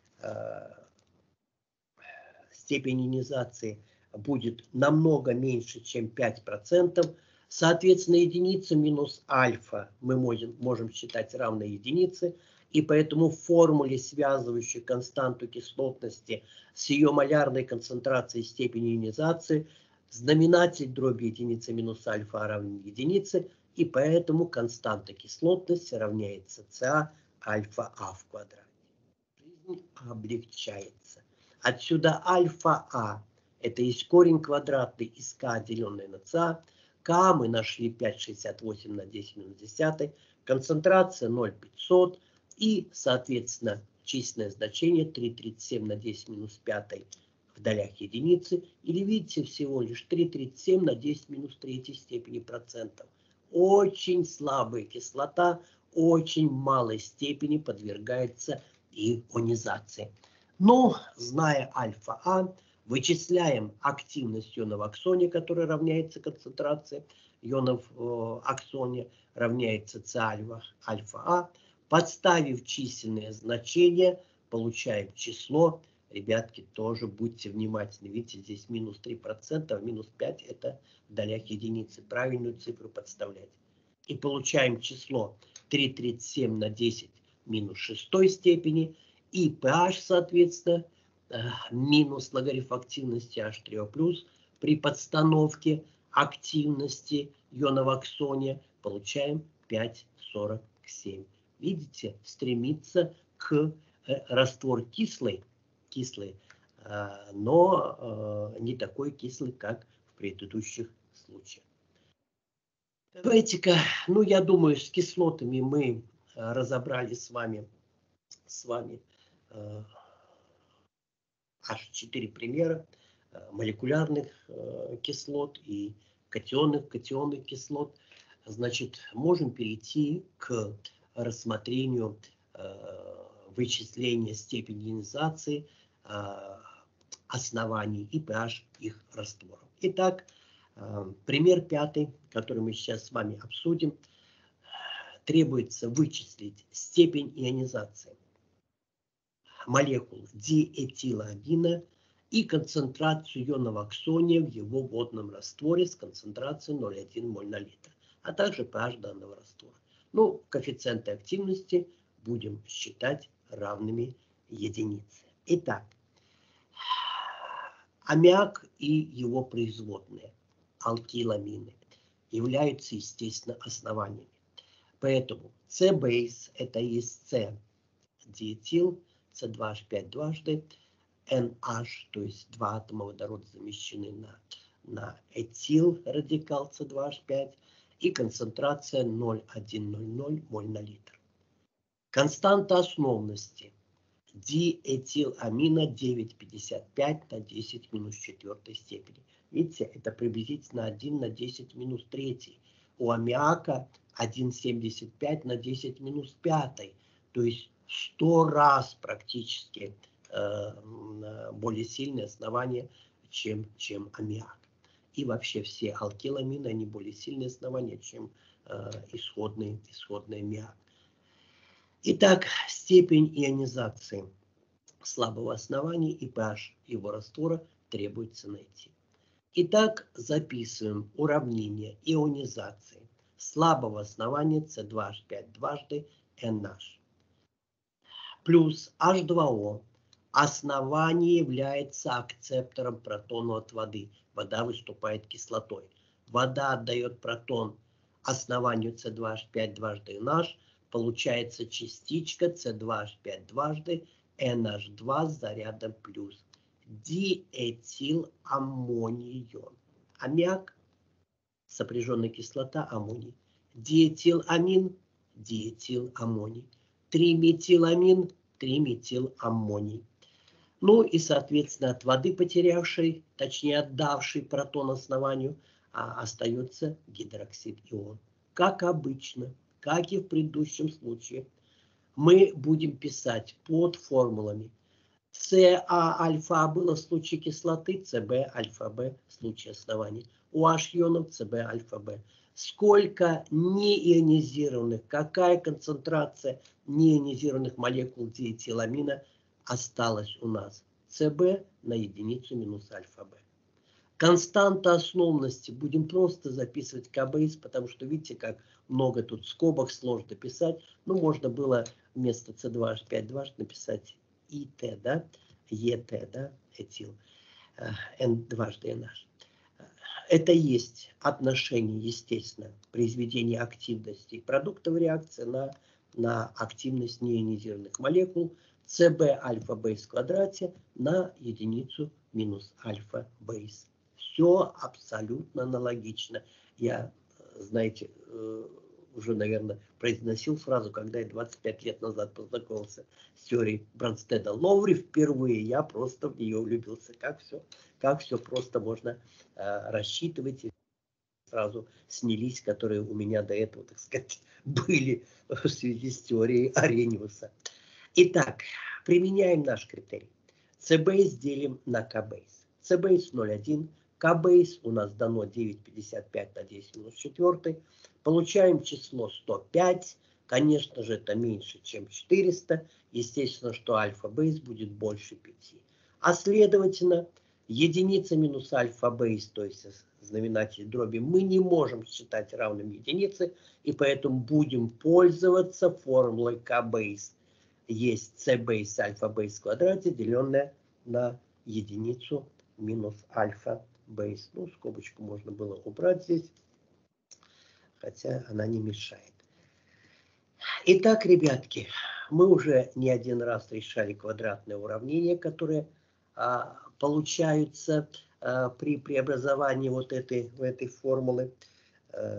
будет намного меньше, чем 5%. Соответственно, единица минус альфа мы можем считать равной единице. И поэтому в формуле, связывающей константу кислотности с ее малярной концентрацией степени ионизации, знаменатель дроби единицы минус альфа равен единице. И поэтому константа кислотности равняется СА альфа А в квадрате. Жизнь облегчается. Отсюда альфа-А – это есть корень квадратный из К, деленное на ЦА. К мы нашли 5,68 на 10 минус 10. Концентрация 0,500. И, соответственно, численное значение 3,37 на 10 минус 5 в долях единицы. Или, видите, всего лишь 3,37 на 10 минус 3 степени процентов. Очень слабая кислота, очень малой степени подвергается ионизации. Но, зная альфа-А, вычисляем активность иона в аксоне, которая равняется концентрации ионов в аксоне, равняется альфа-А. Подставив численные значения, получаем число. Ребятки, тоже будьте внимательны. Видите, здесь минус 3%, а минус 5% это в долях единицы. Правильную цифру подставлять. И получаем число 3,37 на 10 минус 6 степени. И pH, соответственно, минус логарифм активности H3O+, при подстановке активности иона в аксоне получаем 5,47. Видите, стремится к раствор кислый, но не такой кислый, как в предыдущих случаях. Давайте-ка, ну я думаю, с кислотами мы разобрались с вами аж 4 примера молекулярных кислот и катионных кислот. Значит, можем перейти к рассмотрению вычисления степени ионизации, оснований и pH их растворов. Итак, пример 5, который мы сейчас с вами обсудим. Требуется вычислить степень ионизации молекул диэтиламина и концентрацию ионов аксония в его водном растворе с концентрацией 0,1 моль на литр, а также pH данного раствора. Ну, коэффициенты активности будем считать равными единице. Итак, аммиак и его производные, алкиламины, являются, естественно, основаниями. Поэтому С-бейс, это есть С-диэтил, С2H5 дважды, NH, то есть два атома водорода замещены на этил радикал С2H5 и концентрация 0,100 моль на литр. Константа основности диэтиламина 9,55 на 10 минус 4 степени. Видите, это приблизительно 1 на 10 минус 3. У аммиака 1,75 на 10 минус 5. То есть 100 раз практически более сильное основание, чем аммиак. И вообще все алкиламины, они более сильные основания, чем исходный аммиак. Итак, степень ионизации слабого основания и pH его раствора требуется найти. Итак, записываем уравнение ионизации слабого основания С2H5 дважды NH плюс H2O. Основание является акцептором протона от воды. Вода выступает кислотой. Вода отдает протон основанию С2H5 дважды NH. Получается частичка С2H5 дважды NH2 с зарядом плюс. Диэтиламмоний ион. Аммиак, сопряженная кислота, аммоний. Диэтиламин, диэтиламмоний. Триметиламин, триметиламмоний. Ну и, соответственно, от воды потерявшей, точнее отдавшей протон основанию, остается гидроксид ион. Как обычно, как и в предыдущем случае, мы будем писать под формулами. СА-альфа было в случае кислоты, СБ-альфа-Б в случае основания. У H-ионов СБ-альфа-Б. Сколько неионизированных, какая концентрация неионизированных молекул диэтиламина осталось у нас? СБ на единицу минус альфа-Б. Константа основности будем просто записывать КБИС, потому что видите, как много тут скобок, сложно писать. Ну, можно было вместо С2H5 дважды написать ИТ, да, ЕТ, да, этил, N дважды NH. Это есть отношение, естественно, произведения активности продуктов реакции на активность неионизированных молекул СБ альфа бейс в квадрате на единицу минус альфа бейс. Все абсолютно аналогично. Я, знаете, уже, наверное, произносил фразу, когда я 25 лет назад познакомился с теорией Бронстеда-Ловри впервые, я просто в нее влюбился. Как все просто можно рассчитывать, и сразу снялись, которые у меня до этого, так сказать, были в связи с теорией Арениуса. Итак, применяем наш критерий. С-бейс делим на К-бейс. С-бейс 0,1. К-бейс у нас дано 9,55 на 10 минус 4. Получаем число 105. Конечно же, это меньше, чем 400. Естественно, что альфа-бейс будет больше 5. А следовательно, единица минус альфа-бейс, то есть знаменатель дроби, мы не можем считать равным единице, и поэтому будем пользоваться формулой К-бейс. Есть С-бейс альфа-бейс в квадрате, деленное на единицу минус альфа-бейс. Ну, скобочку можно было убрать здесь, хотя она не мешает. Итак, ребятки, мы уже не один раз решали квадратные уравнения, которые получаются при преобразовании вот этой формулы.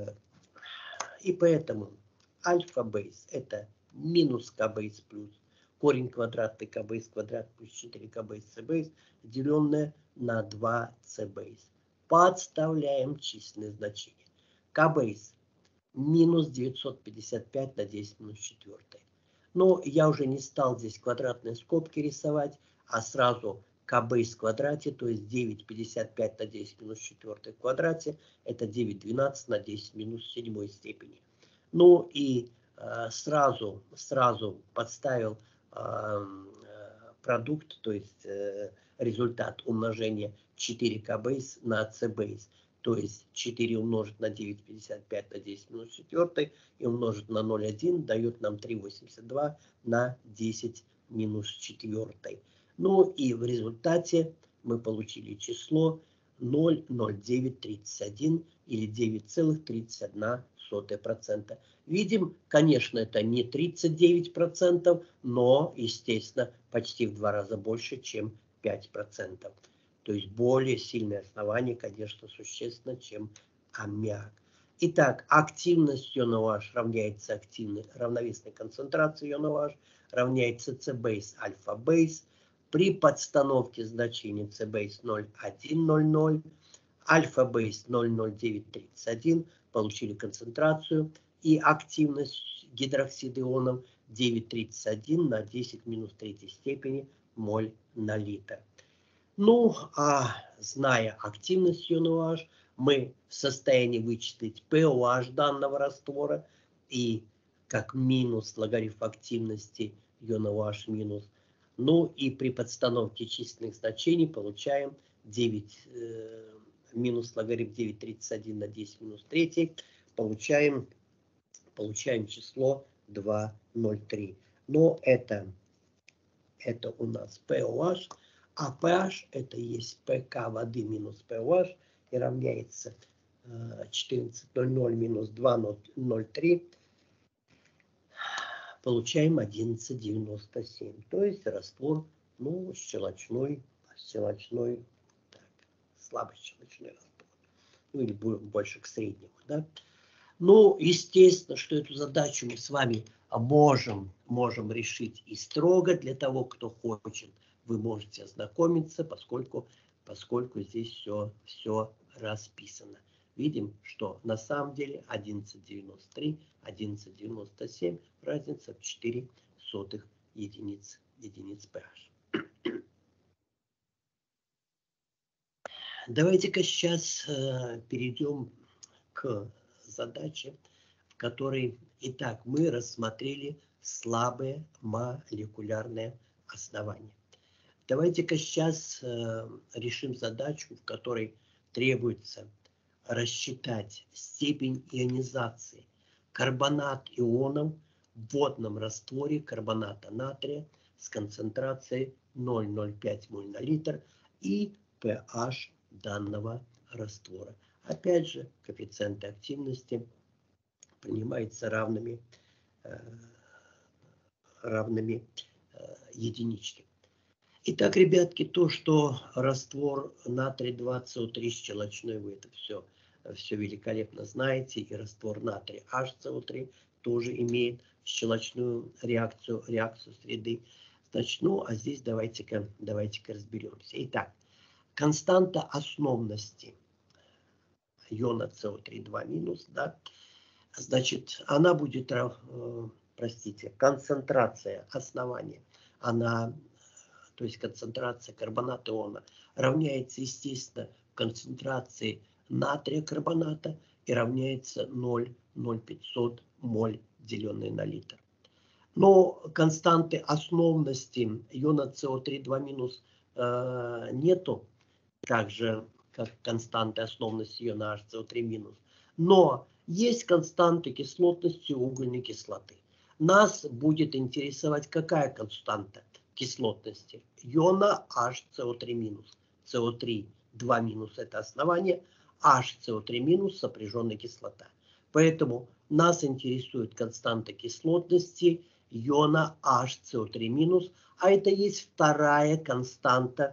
И поэтому альфа-бейс это минус К-бейс плюс корень квадратный k бейс квадрат плюс 4 k бейс c бейс, деленное на 2 c бейс. Подставляем численные значения. K бейс минус 955 на 10 минус 4. Но я уже не стал здесь квадратные скобки рисовать, а сразу k бейс в квадрате, то есть 9,55 на 10 минус 4 в квадрате, это 9,12 на 10 минус 7 степени. Ну и сразу подставил продукт, то есть результат умножения 4k бейс на c бейс. То есть 4 умножить на 9,55 на 10 минус 4 и умножить на 0,1 дает нам 3,82 на 10 минус 4. Ну и в результате мы получили число 0,0931 или 9,31%. Видим, конечно, это не 39%, но, естественно, почти в 2 раза больше, чем 5%. То есть более сильное основание, конечно, существенно, чем аммиак. Итак, активность иона OH равняется равновесной концентрации иона OH, равняется C-бейс альфа-бейс. При подстановке значения C-бейс 0,100, альфа-бейс 0,0931 получили концентрацию и активность гидроксида ионов 9,31 на 10 минус 3 степени моль на литр. Ну, а зная активность иона OH, мы в состоянии вычислить pOH данного раствора и как минус логарифм активности иона OH минус. Ну и при подстановке численных значений получаем 9 минус логарифм 9,31 на 10 минус 3. Получаем число 2,03. Но это у нас pOH. А pH это и есть pK воды минус pOH и равняется 14,00 минус 2,03. Получаем 11,97. То есть раствор, ну, щелочной, так, слабо щелочной раствор. Ну, или больше к среднему, да. Ну, естественно, что эту задачу мы с вами можем решить и строго. Для того, кто хочет, вы можете ознакомиться, поскольку здесь все расписано. Видим, что на самом деле 11,93, 11,97, разница в 0,04 единиц pH. Давайте-ка сейчас перейдем к задаче, в которой, итак, мы рассмотрели слабые молекулярные основания. Давайте-ка сейчас решим задачу, в которой требуется рассчитать степень ионизации карбонат ионов в водном растворе карбоната натрия с концентрацией 0,05 моль на литр и pH данного раствора. Опять же, коэффициенты активности принимаются равными единичке. Итак, ребятки, то, что раствор натрий 2СО3 щелочной, вы это все великолепно знаете, и раствор натрия HCO3 тоже имеет щелочную реакцию среды. Значит, ну, а здесь давайте-ка разберемся. Итак, константа основности иона СО3 2-, да, значит, она будет, концентрация основания, то есть концентрация карбоната иона равняется, естественно, концентрации натрия карбоната и равняется 0,0500 моль, деленное на литр. Но константы основности иона СО3 2- нету, так же, как константы основности иона HCO3-. Но есть константы кислотности угольной кислоты. Нас будет интересовать, какая константа кислотности иона HCO3-. CO3 2- это основание, HCO3- сопряженная кислота. Поэтому нас интересует константа кислотности иона HCO3-, а это есть вторая константа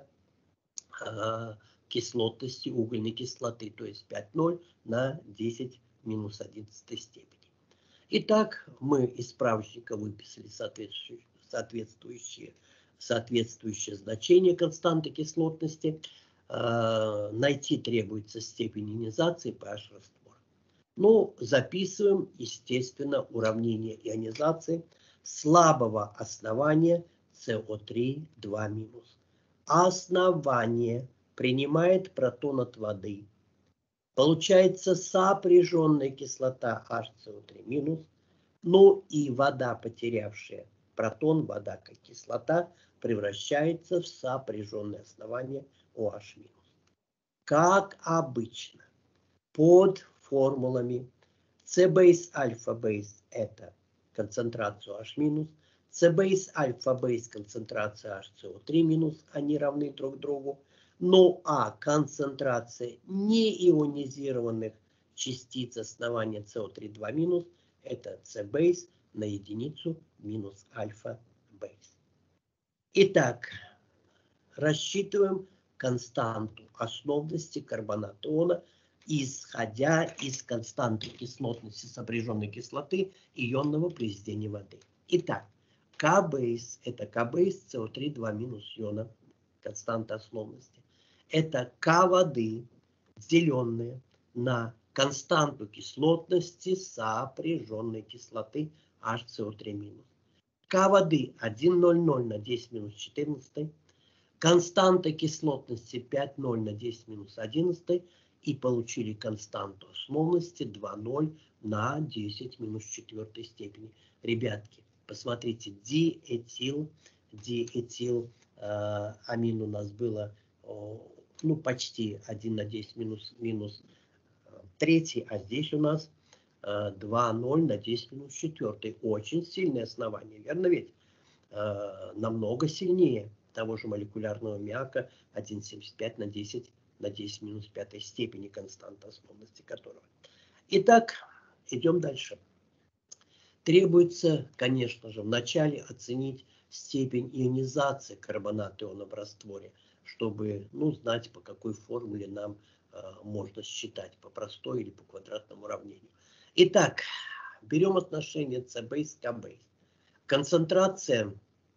кислотности угольной кислоты, то есть 5,0 на 10 минус 11 степени. Итак, мы из справочника выписали соответствующее значение константы кислотности. Найти требуется степень ионизации pH раствора. Ну, записываем, естественно, уравнение ионизации слабого основания СО3 2-. Основание принимает протон от воды. Получается сопряженная кислота HCO3-. Ну и вода, потерявшая протон, вода как кислота, превращается в сопряженное основание OH-. Как обычно, под формулами C-бейс, альфа-бейс – это концентрацию H-, C-бейс, альфа-бейс – концентрация HCO3-, они равны друг другу. Ну а концентрация неионизированных частиц основания CO3 2-, это C-бейс на единицу минус альфа-бейс. Итак, рассчитываем константу основности карбоната иона, исходя из константы кислотности сопряженной кислоты ионного произведения воды. Итак, К-бейс – это К-бейс СО3 2- иона, константа основности. Это К воды, деленная на константу кислотности сопряженной кислоты HCO3-. К воды 1,00 на 10-14, константа кислотности 5,0 на 10-11, и получили константу основности 2,0 на 10-4 степени. Ребятки, посмотрите, диэтил амин у нас было ну, почти 1 на 10 минус 3, а здесь у нас 2,0 на 10-4. Очень сильное основание, верно ведь? Намного сильнее того же молекулярного аммиака 1,75 на 10-5 степени, константа основности которого. Итак, идем дальше. Требуется, конечно же, вначале оценить степень ионизации карбоната иона в растворе, чтобы знать, по какой формуле нам можно считать, по простой или по квадратному уравнению. Итак, берем отношение C-бейс к K-бейс. Концентрация,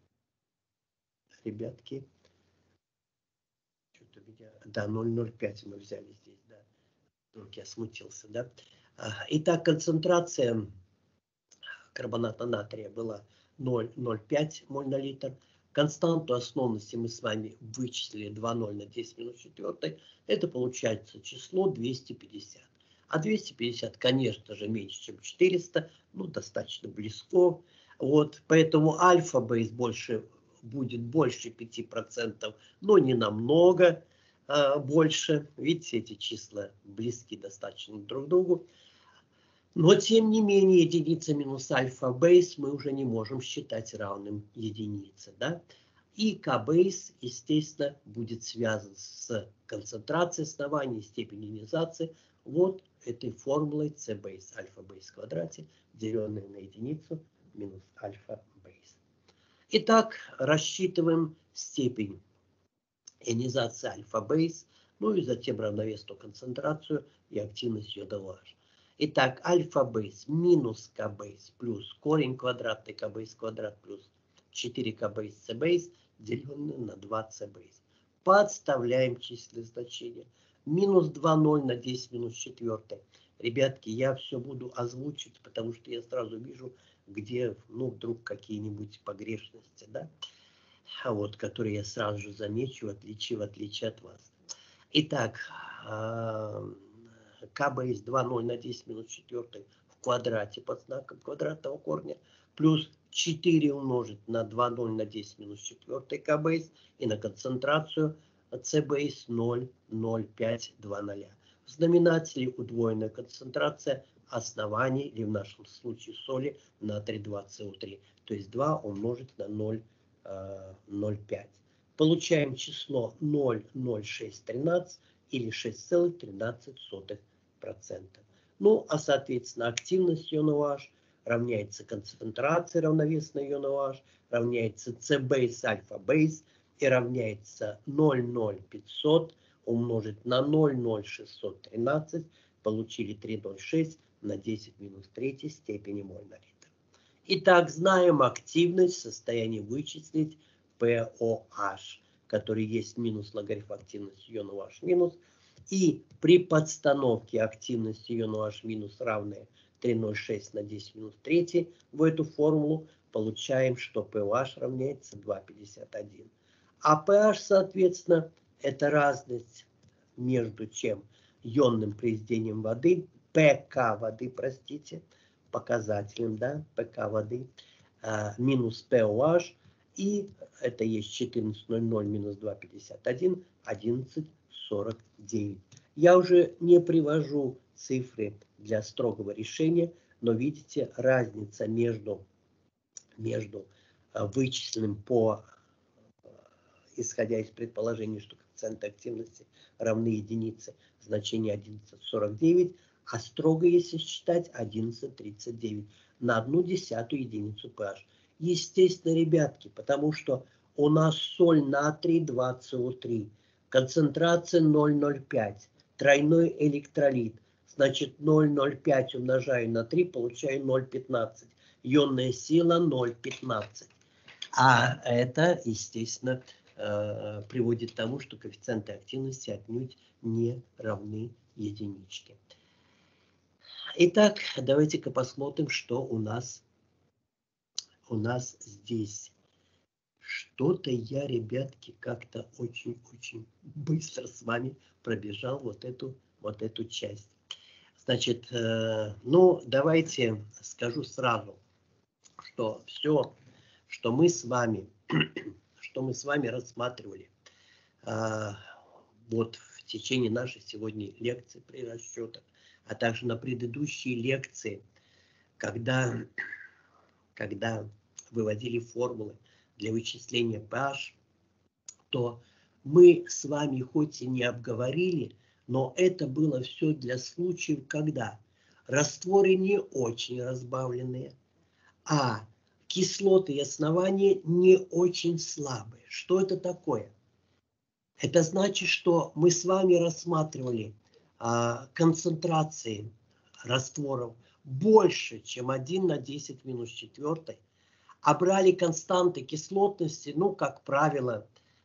ребятки, что-то меня, да, 0,05 мы взяли здесь, да, только я смутился, да. Итак, концентрация карбоната натрия была 0,05 моль на литр. Константу основности мы с вами вычислили 2,0 на 10-4. Это получается число 250. А 250, конечно же, меньше, чем 400. Ну, достаточно близко. Вот, поэтому альфа-бейс будет больше 5%, но не намного больше. Видите, эти числа близки достаточно друг к другу. Но, тем не менее, единица минус альфа-бейс мы уже не можем считать равным единице. Да? И К-бейс, естественно, будет связан с концентрацией основания, степенью ионизации. Вот этой формулой С-бейс, альфа-бейс в квадрате, деленное на единицу минус альфа-бейс. Итак, рассчитываем степень ионизации альфа-бейс, ну и затем равновесную концентрацию и активность йода-OH. Итак, альфа-бейс минус К-бейс плюс корень квадратный К-бейс квадрат плюс 4 К-бейс С-бейс деленное на 2 С-бейс. Подставляем численные значения. Минус 2,0 на 10 минус 4. Ребятки, я все буду озвучивать, потому что я сразу вижу, где, вдруг какие-нибудь погрешности, да? Вот, которые я сразу же замечу, в отличие от вас. Итак, К-бейс 2,0 на 10 минус 4 в квадрате под знаком квадратного корня плюс 4 умножить на 2,0 на 10 минус 4 К-бейс и на концентрацию С-бейс 0,05 2,0. В знаменателе удвоенная концентрация оснований, или в нашем случае соли, натрий 2СО3. То есть 2 умножить на 0,05. Получаем число 0,0613 или 6,13%. Ну, а соответственно активность иона OH равняется концентрации равновесной иона OH, равняется C-бейс альфа-бейс и равняется 0,0500 умножить на 0,0613, получили 3,06 на 10 минус 3 степени моль на литр. Итак, знаем активность, состояние вычислить POH, который есть минус логарифм активности иона OH минус. И при подстановке активности иона OH минус равная 3,06 на 10 минус 3 в эту формулу получаем, что POH равняется 2,51. А pH, соответственно, это разность между чем ионным произведением воды, ПК воды, простите, показателем, да, ПК воды, минус POH, и это есть 14,00 минус 2,51, 11,49. Я уже не привожу цифры для строгого решения, но видите, разница между вычисленным по, исходя из предположения, что коэффициенты активности равны единице, значение 11,49, а строго, если считать, 11,39 на 1/10 единицу pH. Естественно, ребятки, потому что у нас соль натрий 2СО3, концентрация 0,05, тройной электролит, значит 0,05 умножаю на 3, получаю 0,15. Ионная сила 0,15. А это, естественно, приводит к тому, что коэффициенты активности отнюдь не равны единичке. Итак, давайте-ка посмотрим, что у нас здесь. Что-то я, ребятки, как-то очень-очень быстро с вами пробежал вот эту часть. Значит, ну, давайте скажу сразу, что все, что мы с вами рассматривали вот в течение нашей сегодня лекции при расчетах, а также на предыдущие лекции, когда выводили формулы для вычисления pH, то мы с вами хоть и не обговорили, но это было все для случаев, когда растворы не очень разбавленные, а кислоты и основания не очень слабые. Что это такое? Это значит, что мы с вами рассматривали концентрации растворов больше, чем 1 на 10 минус 4, а брали константы кислотности, ну, как правило,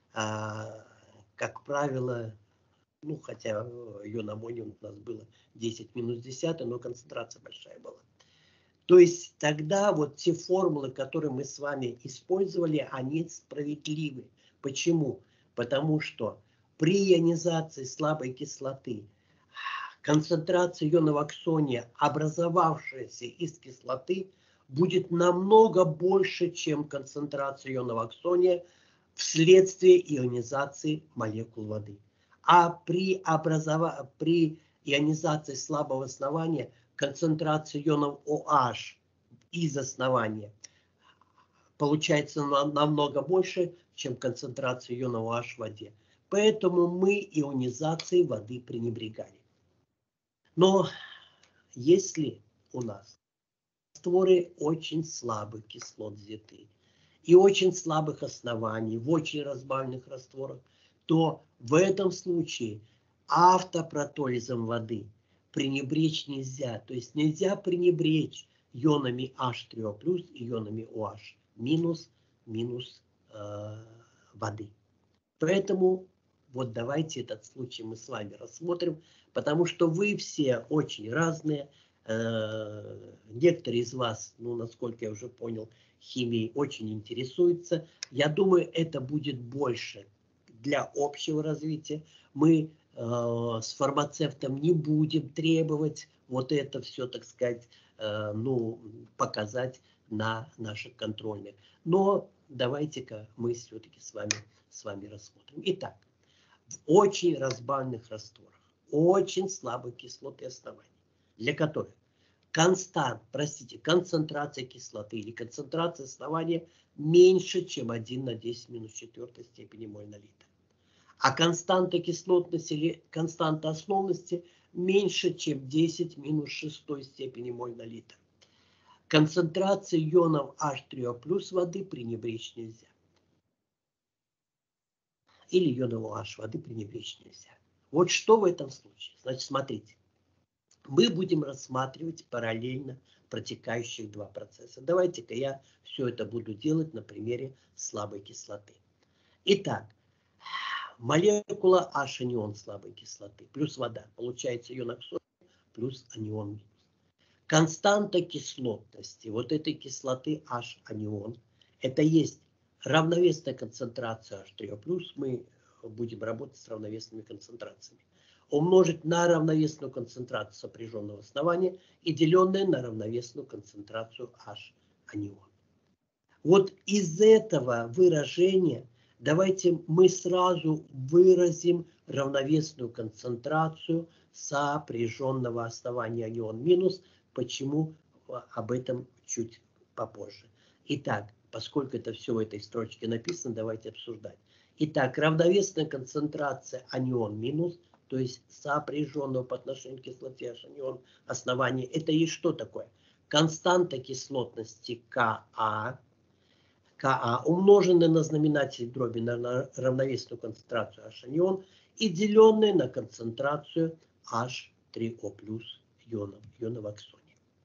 ну, хотя ион аммониум у нас было 10 минус 10, но концентрация большая была. То есть тогда вот те формулы, которые мы с вами использовали, они справедливы. Почему? Потому что при ионизации слабой кислоты концентрация ионов оксония, образовавшаяся из кислоты, будет намного больше, чем концентрация ионов оксония вследствие ионизации молекул воды. А при ионизации слабого основания концентрация ионов OH из основания получается намного больше, чем концентрация ионов OH в воде. Поэтому мы ионизацией воды пренебрегали. Но если у нас растворы очень слабых кислот взяты и очень слабых оснований в очень разбавленных растворах, то в этом случае автопротолизом воды пренебречь нельзя. То есть нельзя пренебречь ионами H3O+, и ионами OH минус воды. Поэтому вот давайте этот случай мы с вами рассмотрим, потому что вы все очень разные. Некоторые из вас, ну, насколько я уже понял, химией очень интересуются. Я думаю, это будет больше для общего развития. Мы с фармацевтом не будем требовать вот это все, так сказать, ну, показать на наших контрольных. Но давайте-ка мы все-таки с вами рассмотрим. Итак, в очень разбавленных растворах, очень слабых кислот и оснований, для которых концентрация кислоты или концентрация основания меньше, чем 1 на 10 минус 4 степени моль на литр. А константа кислотности или константа основности меньше, чем 10 минус 6 степени моль на литр. Концентрация ионов H3O+ воды пренебречь нельзя. Или ионов OH воды пренебречь нельзя. Вот что в этом случае. Значит, смотрите. мы будем рассматривать параллельно протекающих два процесса. Давайте-ка я все это буду делать на примере слабой кислоты. Итак, молекула H анион слабой кислоты плюс вода. Получается ион оксония плюс анион минус. Константа кислотности вот этой кислоты H анион, это есть равновесная концентрация H3+, мы будем работать с равновесными концентрациями, умножить на равновесную концентрацию сопряженного основания и деленное на равновесную концентрацию H анион. Вот из этого выражения давайте мы сразу выразим равновесную концентрацию сопряженного основания анион минус. Почему? Об этом чуть попозже. Итак, поскольку это все в этой строчке написано, давайте обсуждать. Итак, равновесная концентрация анион минус, то есть сопряженного по отношению к кислоте H анион основания, это есть что такое? Константа кислотности Ka, умноженная на знаменатель дроби на равновесную концентрацию H анион и деленная на концентрацию H3O+ ионов оксония.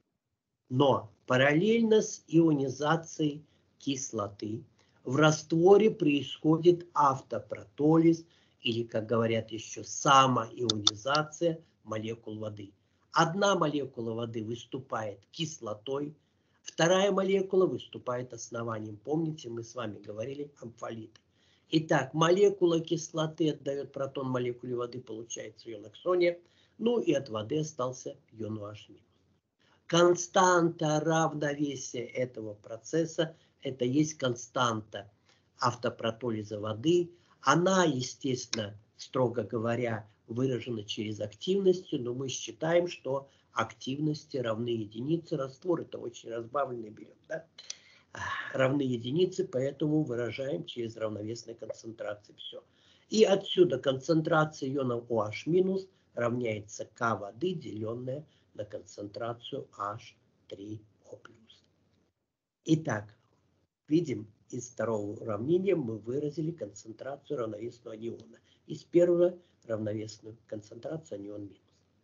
Но параллельно с ионизацией кислоты в растворе происходит автопротолиз или, как говорят еще, самоионизация молекул воды. Одна молекула воды выступает кислотой, вторая молекула выступает основанием. Помните, мы с вами говорили амфолиты. Итак, молекула кислоты отдает протон молекуле воды, получается ион оксония, ну и от воды остался ион OH-. Константа равновесия этого процесса – это есть константа автопротолиза воды. Она, естественно, строго говоря, выражена через активностью, но мы считаем, что активности равны единице. Раствор – это очень разбавленный берем, да? Равны единице, поэтому выражаем через равновесные концентрации. Все. И отсюда концентрация ионов OH- равняется К воды, деленная на концентрацию H3O+. Итак, видим, из второго уравнения мы выразили концентрацию равновесного аниона. Из первого равновесную концентрацию анион минус.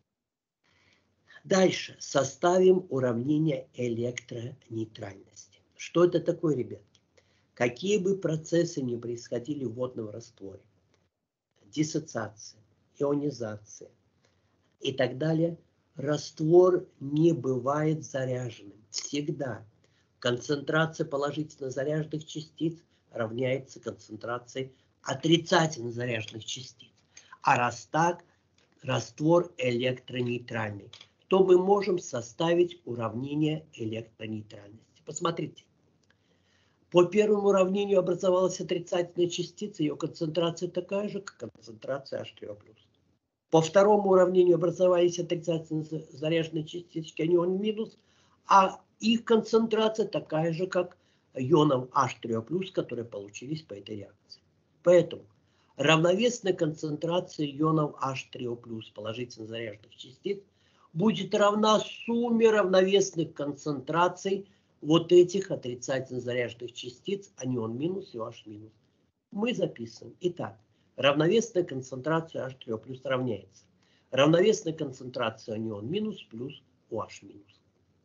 Дальше составим уравнение электронейтральности. Что это такое, ребятки? Какие бы процессы ни происходили в водном растворе, диссоциация, ионизация и так далее, раствор не бывает заряженным. Всегда концентрация положительно заряженных частиц равняется концентрации отрицательно заряженных частиц. А раз так, раствор электронейтральный, то мы можем составить уравнение электронейтральности. Посмотрите. По первому уравнению образовалась отрицательная частица, ее концентрация такая же, как концентрация H3O+. По второму уравнению образовались отрицательно заряженные частички анион минус, а их концентрация такая же, как ионов H3O+, которые получились по этой реакции. Поэтому равновесная концентрация ионов H3O+, положительно заряженных частиц, будет равна сумме равновесных концентраций вот этих отрицательно заряженных частиц анион минус и OH минус. Мы записываем. Итак, равновесная концентрация H3O+ равняется равновесная концентрация анион минус плюс OH минус.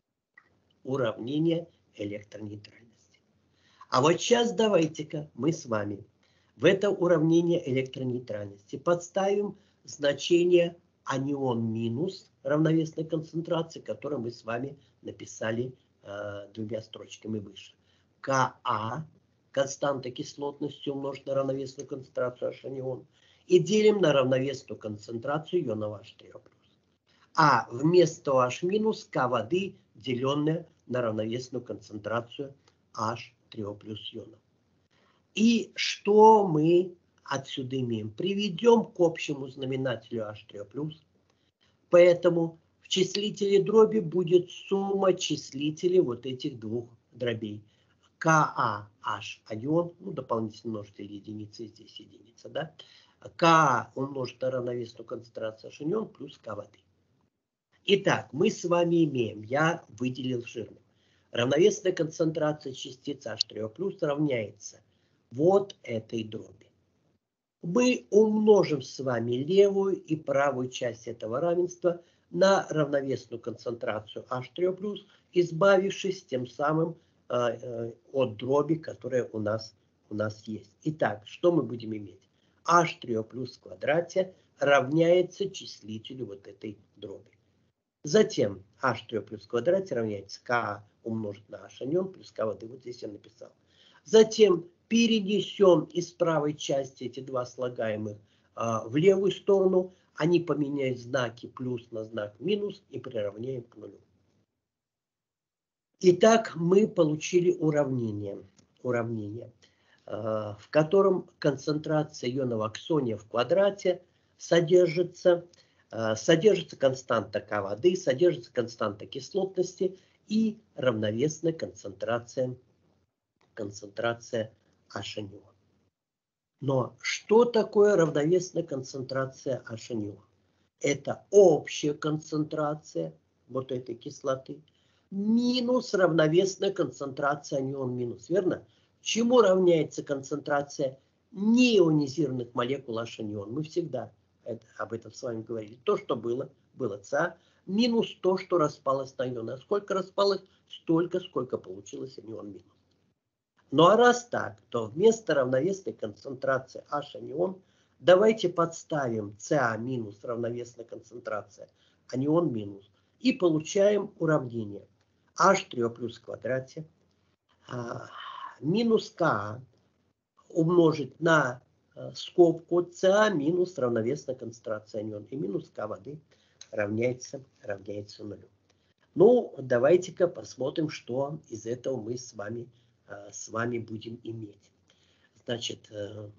Уравнение электронейтральности. А вот сейчас давайте-ка мы с вами в это уравнение электронейтральности подставим значение анион минус равновесной концентрации, которую мы с вами написали двумя строчками выше. Ка, константа кислотности умножить на равновесную концентрацию H-анион, и делим на равновесную концентрацию ионов H3O+. А вместо OH- К воды, деленная на равновесную концентрацию H3O+ ионов. И что мы отсюда имеем? Приведем к общему знаменателю H3O+. Поэтому в числителе дроби будет сумма числителей вот этих двух дробей. Ka, H, анион, ну, дополнительный множитель единицы, здесь единица, да? Ka умножить на равновесную концентрацию H анион плюс К воды. Итак, мы с вами имеем, я выделил жирным, равновесная концентрация частиц H3O+ равняется вот этой дроби. Мы умножим с вами левую и правую часть этого равенства на равновесную концентрацию H3+, избавившись тем самым от дроби, которая у нас есть. Итак, что мы будем иметь? H3+ в квадрате равняется числителю вот этой дроби. Затем H3+ в квадрате равняется Ka умножить на H анион плюс K воды. Вот здесь я написал. Затем перенесем из правой части эти два слагаемых в левую сторону. Они поменяют знаки плюс на знак минус и приравняем к нулю. Итак, мы получили уравнение, в котором концентрация ионов аксония в квадрате содержится константа К воды, содержится константа кислотности и равновесная концентрация H анион. Но что такое равновесная концентрация H анион? Это общая концентрация вот этой кислоты минус равновесная концентрация анион минус, верно? Чему равняется концентрация неионизированных молекул H анион? Мы всегда об этом с вами говорили. То, что было Ca, минус то, что распалось на ионы. А сколько распалось? Столько, сколько получилось анион минус. Ну а раз так, то вместо равновесной концентрации H анион давайте подставим Ca минус равновесная концентрация анион минус и получаем уравнение H3+ в квадрате минус Ka умножить на скобку Ca минус равновесная концентрация анион и минус K воды равняется нулю. Ну, давайте-ка посмотрим, что из этого мы с вами будем иметь. Значит,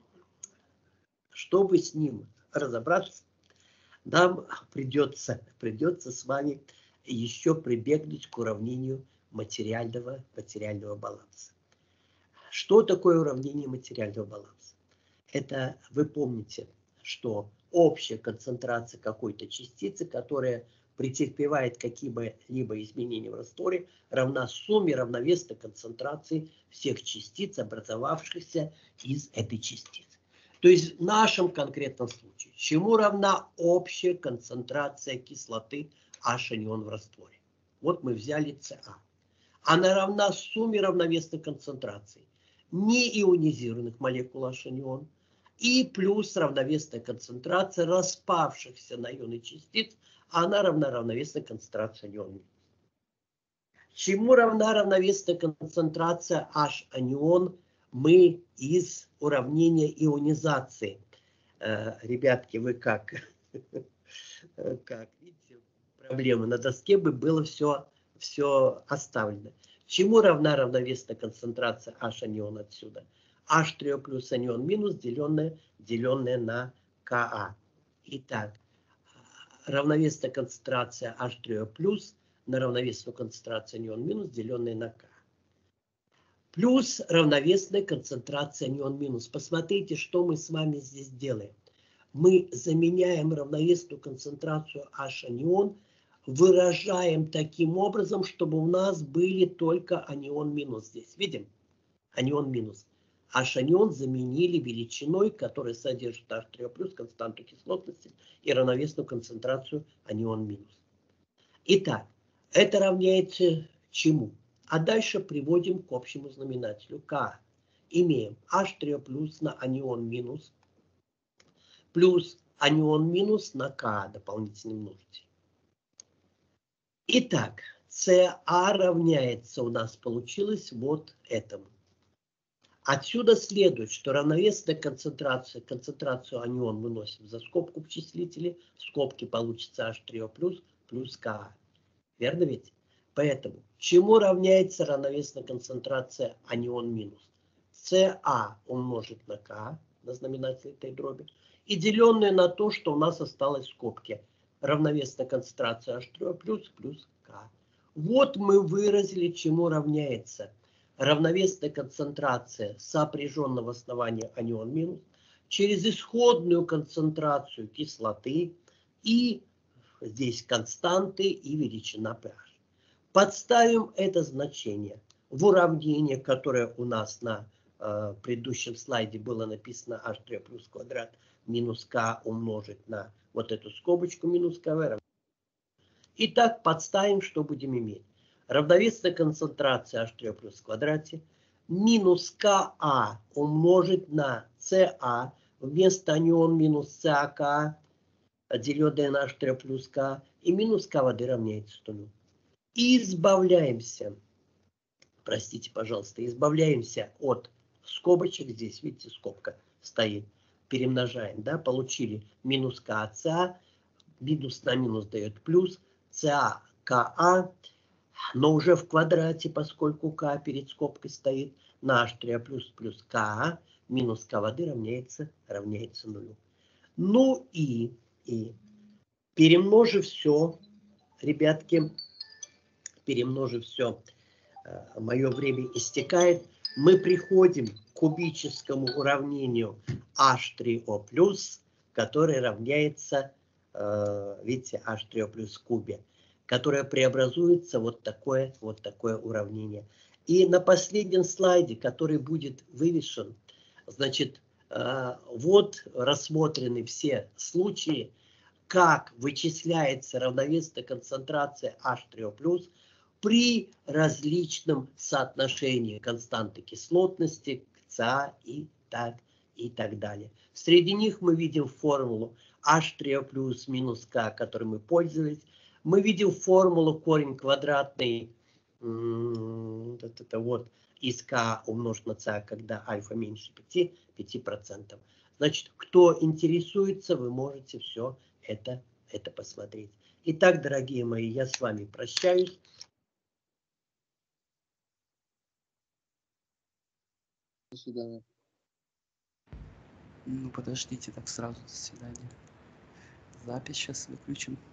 чтобы с ним разобраться, нам придется с вами еще прибегнуть к уравнению материального баланса. Что такое уравнение материального баланса? Это, вы помните, что общая концентрация какой-то частицы, которая претерпевает какие-либо изменения в растворе, равна сумме равновесной концентрации всех частиц, образовавшихся из этой частицы. То есть в нашем конкретном случае, чему равна общая концентрация кислоты H анион в растворе? Вот мы взяли Ca. Она равна сумме равновесной концентрации неионизированных молекул H анион и плюс равновесная концентрация распавшихся на ионы частиц, она равна равновесной концентрации анион. Чему равна равновесная концентрация H анион, мы из уравнения ионизации. Ребятки, вы как? Как видите, проблема на доске бы было все оставлено. Чему равна равновесная концентрация H анион отсюда? H3 плюс анион минус, деленное на Ka. Итак, равновесная концентрация H3 плюс на равновесную концентрацию анион минус, деленное на K. Плюс равновесная концентрация анион минус. Посмотрите, что мы с вами здесь делаем. Мы заменяем равновесную концентрацию H анион, выражаем таким образом, чтобы у нас были только анион минус здесь. Видим? Анион минус. H анион заменили величиной, которая содержит H3+, константу кислотности и равновесную концентрацию анион минус. Итак, это равняется чему? А дальше приводим к общему знаменателю K. Имеем H3+ на анион минус плюс анион минус на К дополнительный множитель. Итак, Ca равняется у нас получилось вот этому. Отсюда следует, что равновесная концентрацию анион выносим за скобку в числителе, в скобке получится H3+ плюс Ka. Верно ведь? Поэтому чему равняется равновесная концентрация анион минус? Ca умножить на K, на знаменатель этой дроби, и деленное на то, что у нас осталось в скобке. Равновесная концентрация H3 плюс K. Вот мы выразили, чему равняется равновесная концентрация сопряженного основания анион минус через исходную концентрацию кислоты и здесь константы и величина pH. Подставим это значение в уравнение, которое у нас на предыдущем слайде было написано H3 плюс квадрат минус K умножить на вот эту скобочку минус КВ Итак, подставим, что будем иметь. Равновесная концентрация H3 плюс в квадрате минус КА умножить на СА, вместо анион минус САК, деленное на H3 плюс К, и минус К воды равняется 0. И избавляемся, простите, пожалуйста, избавляемся от скобочек. Здесь, видите, скобка стоит. Перемножаем, да, получили минус К от СА, минус на минус дает плюс, СА, КА, но уже в квадрате, поскольку К перед скобкой стоит, на H3 плюс К минус К воды равняется 0. Ну и перемножив все, ребятки, перемножив все, мое время истекает, мы приходим к кубическому уравнению H3O+, которое равняется, видите, H3O плюс в кубе, которое преобразуется вот такое уравнение. И на последнем слайде, который будет вывешен, значит, вот рассмотрены все случаи, как вычисляется равновесная концентрация H3O+, при различном соотношении константы кислотности, КЦА и так далее. Среди них мы видим формулу H3O минус К, которой мы пользовались. Мы видим формулу корень квадратный вот, из К умножить на ЦА, когда альфа меньше 5%. Значит, кто интересуется, вы можете все это посмотреть. Итак, дорогие мои, я с вами прощаюсь. До свидания. Ну, подождите, так сразу до свидания. Запись сейчас выключим.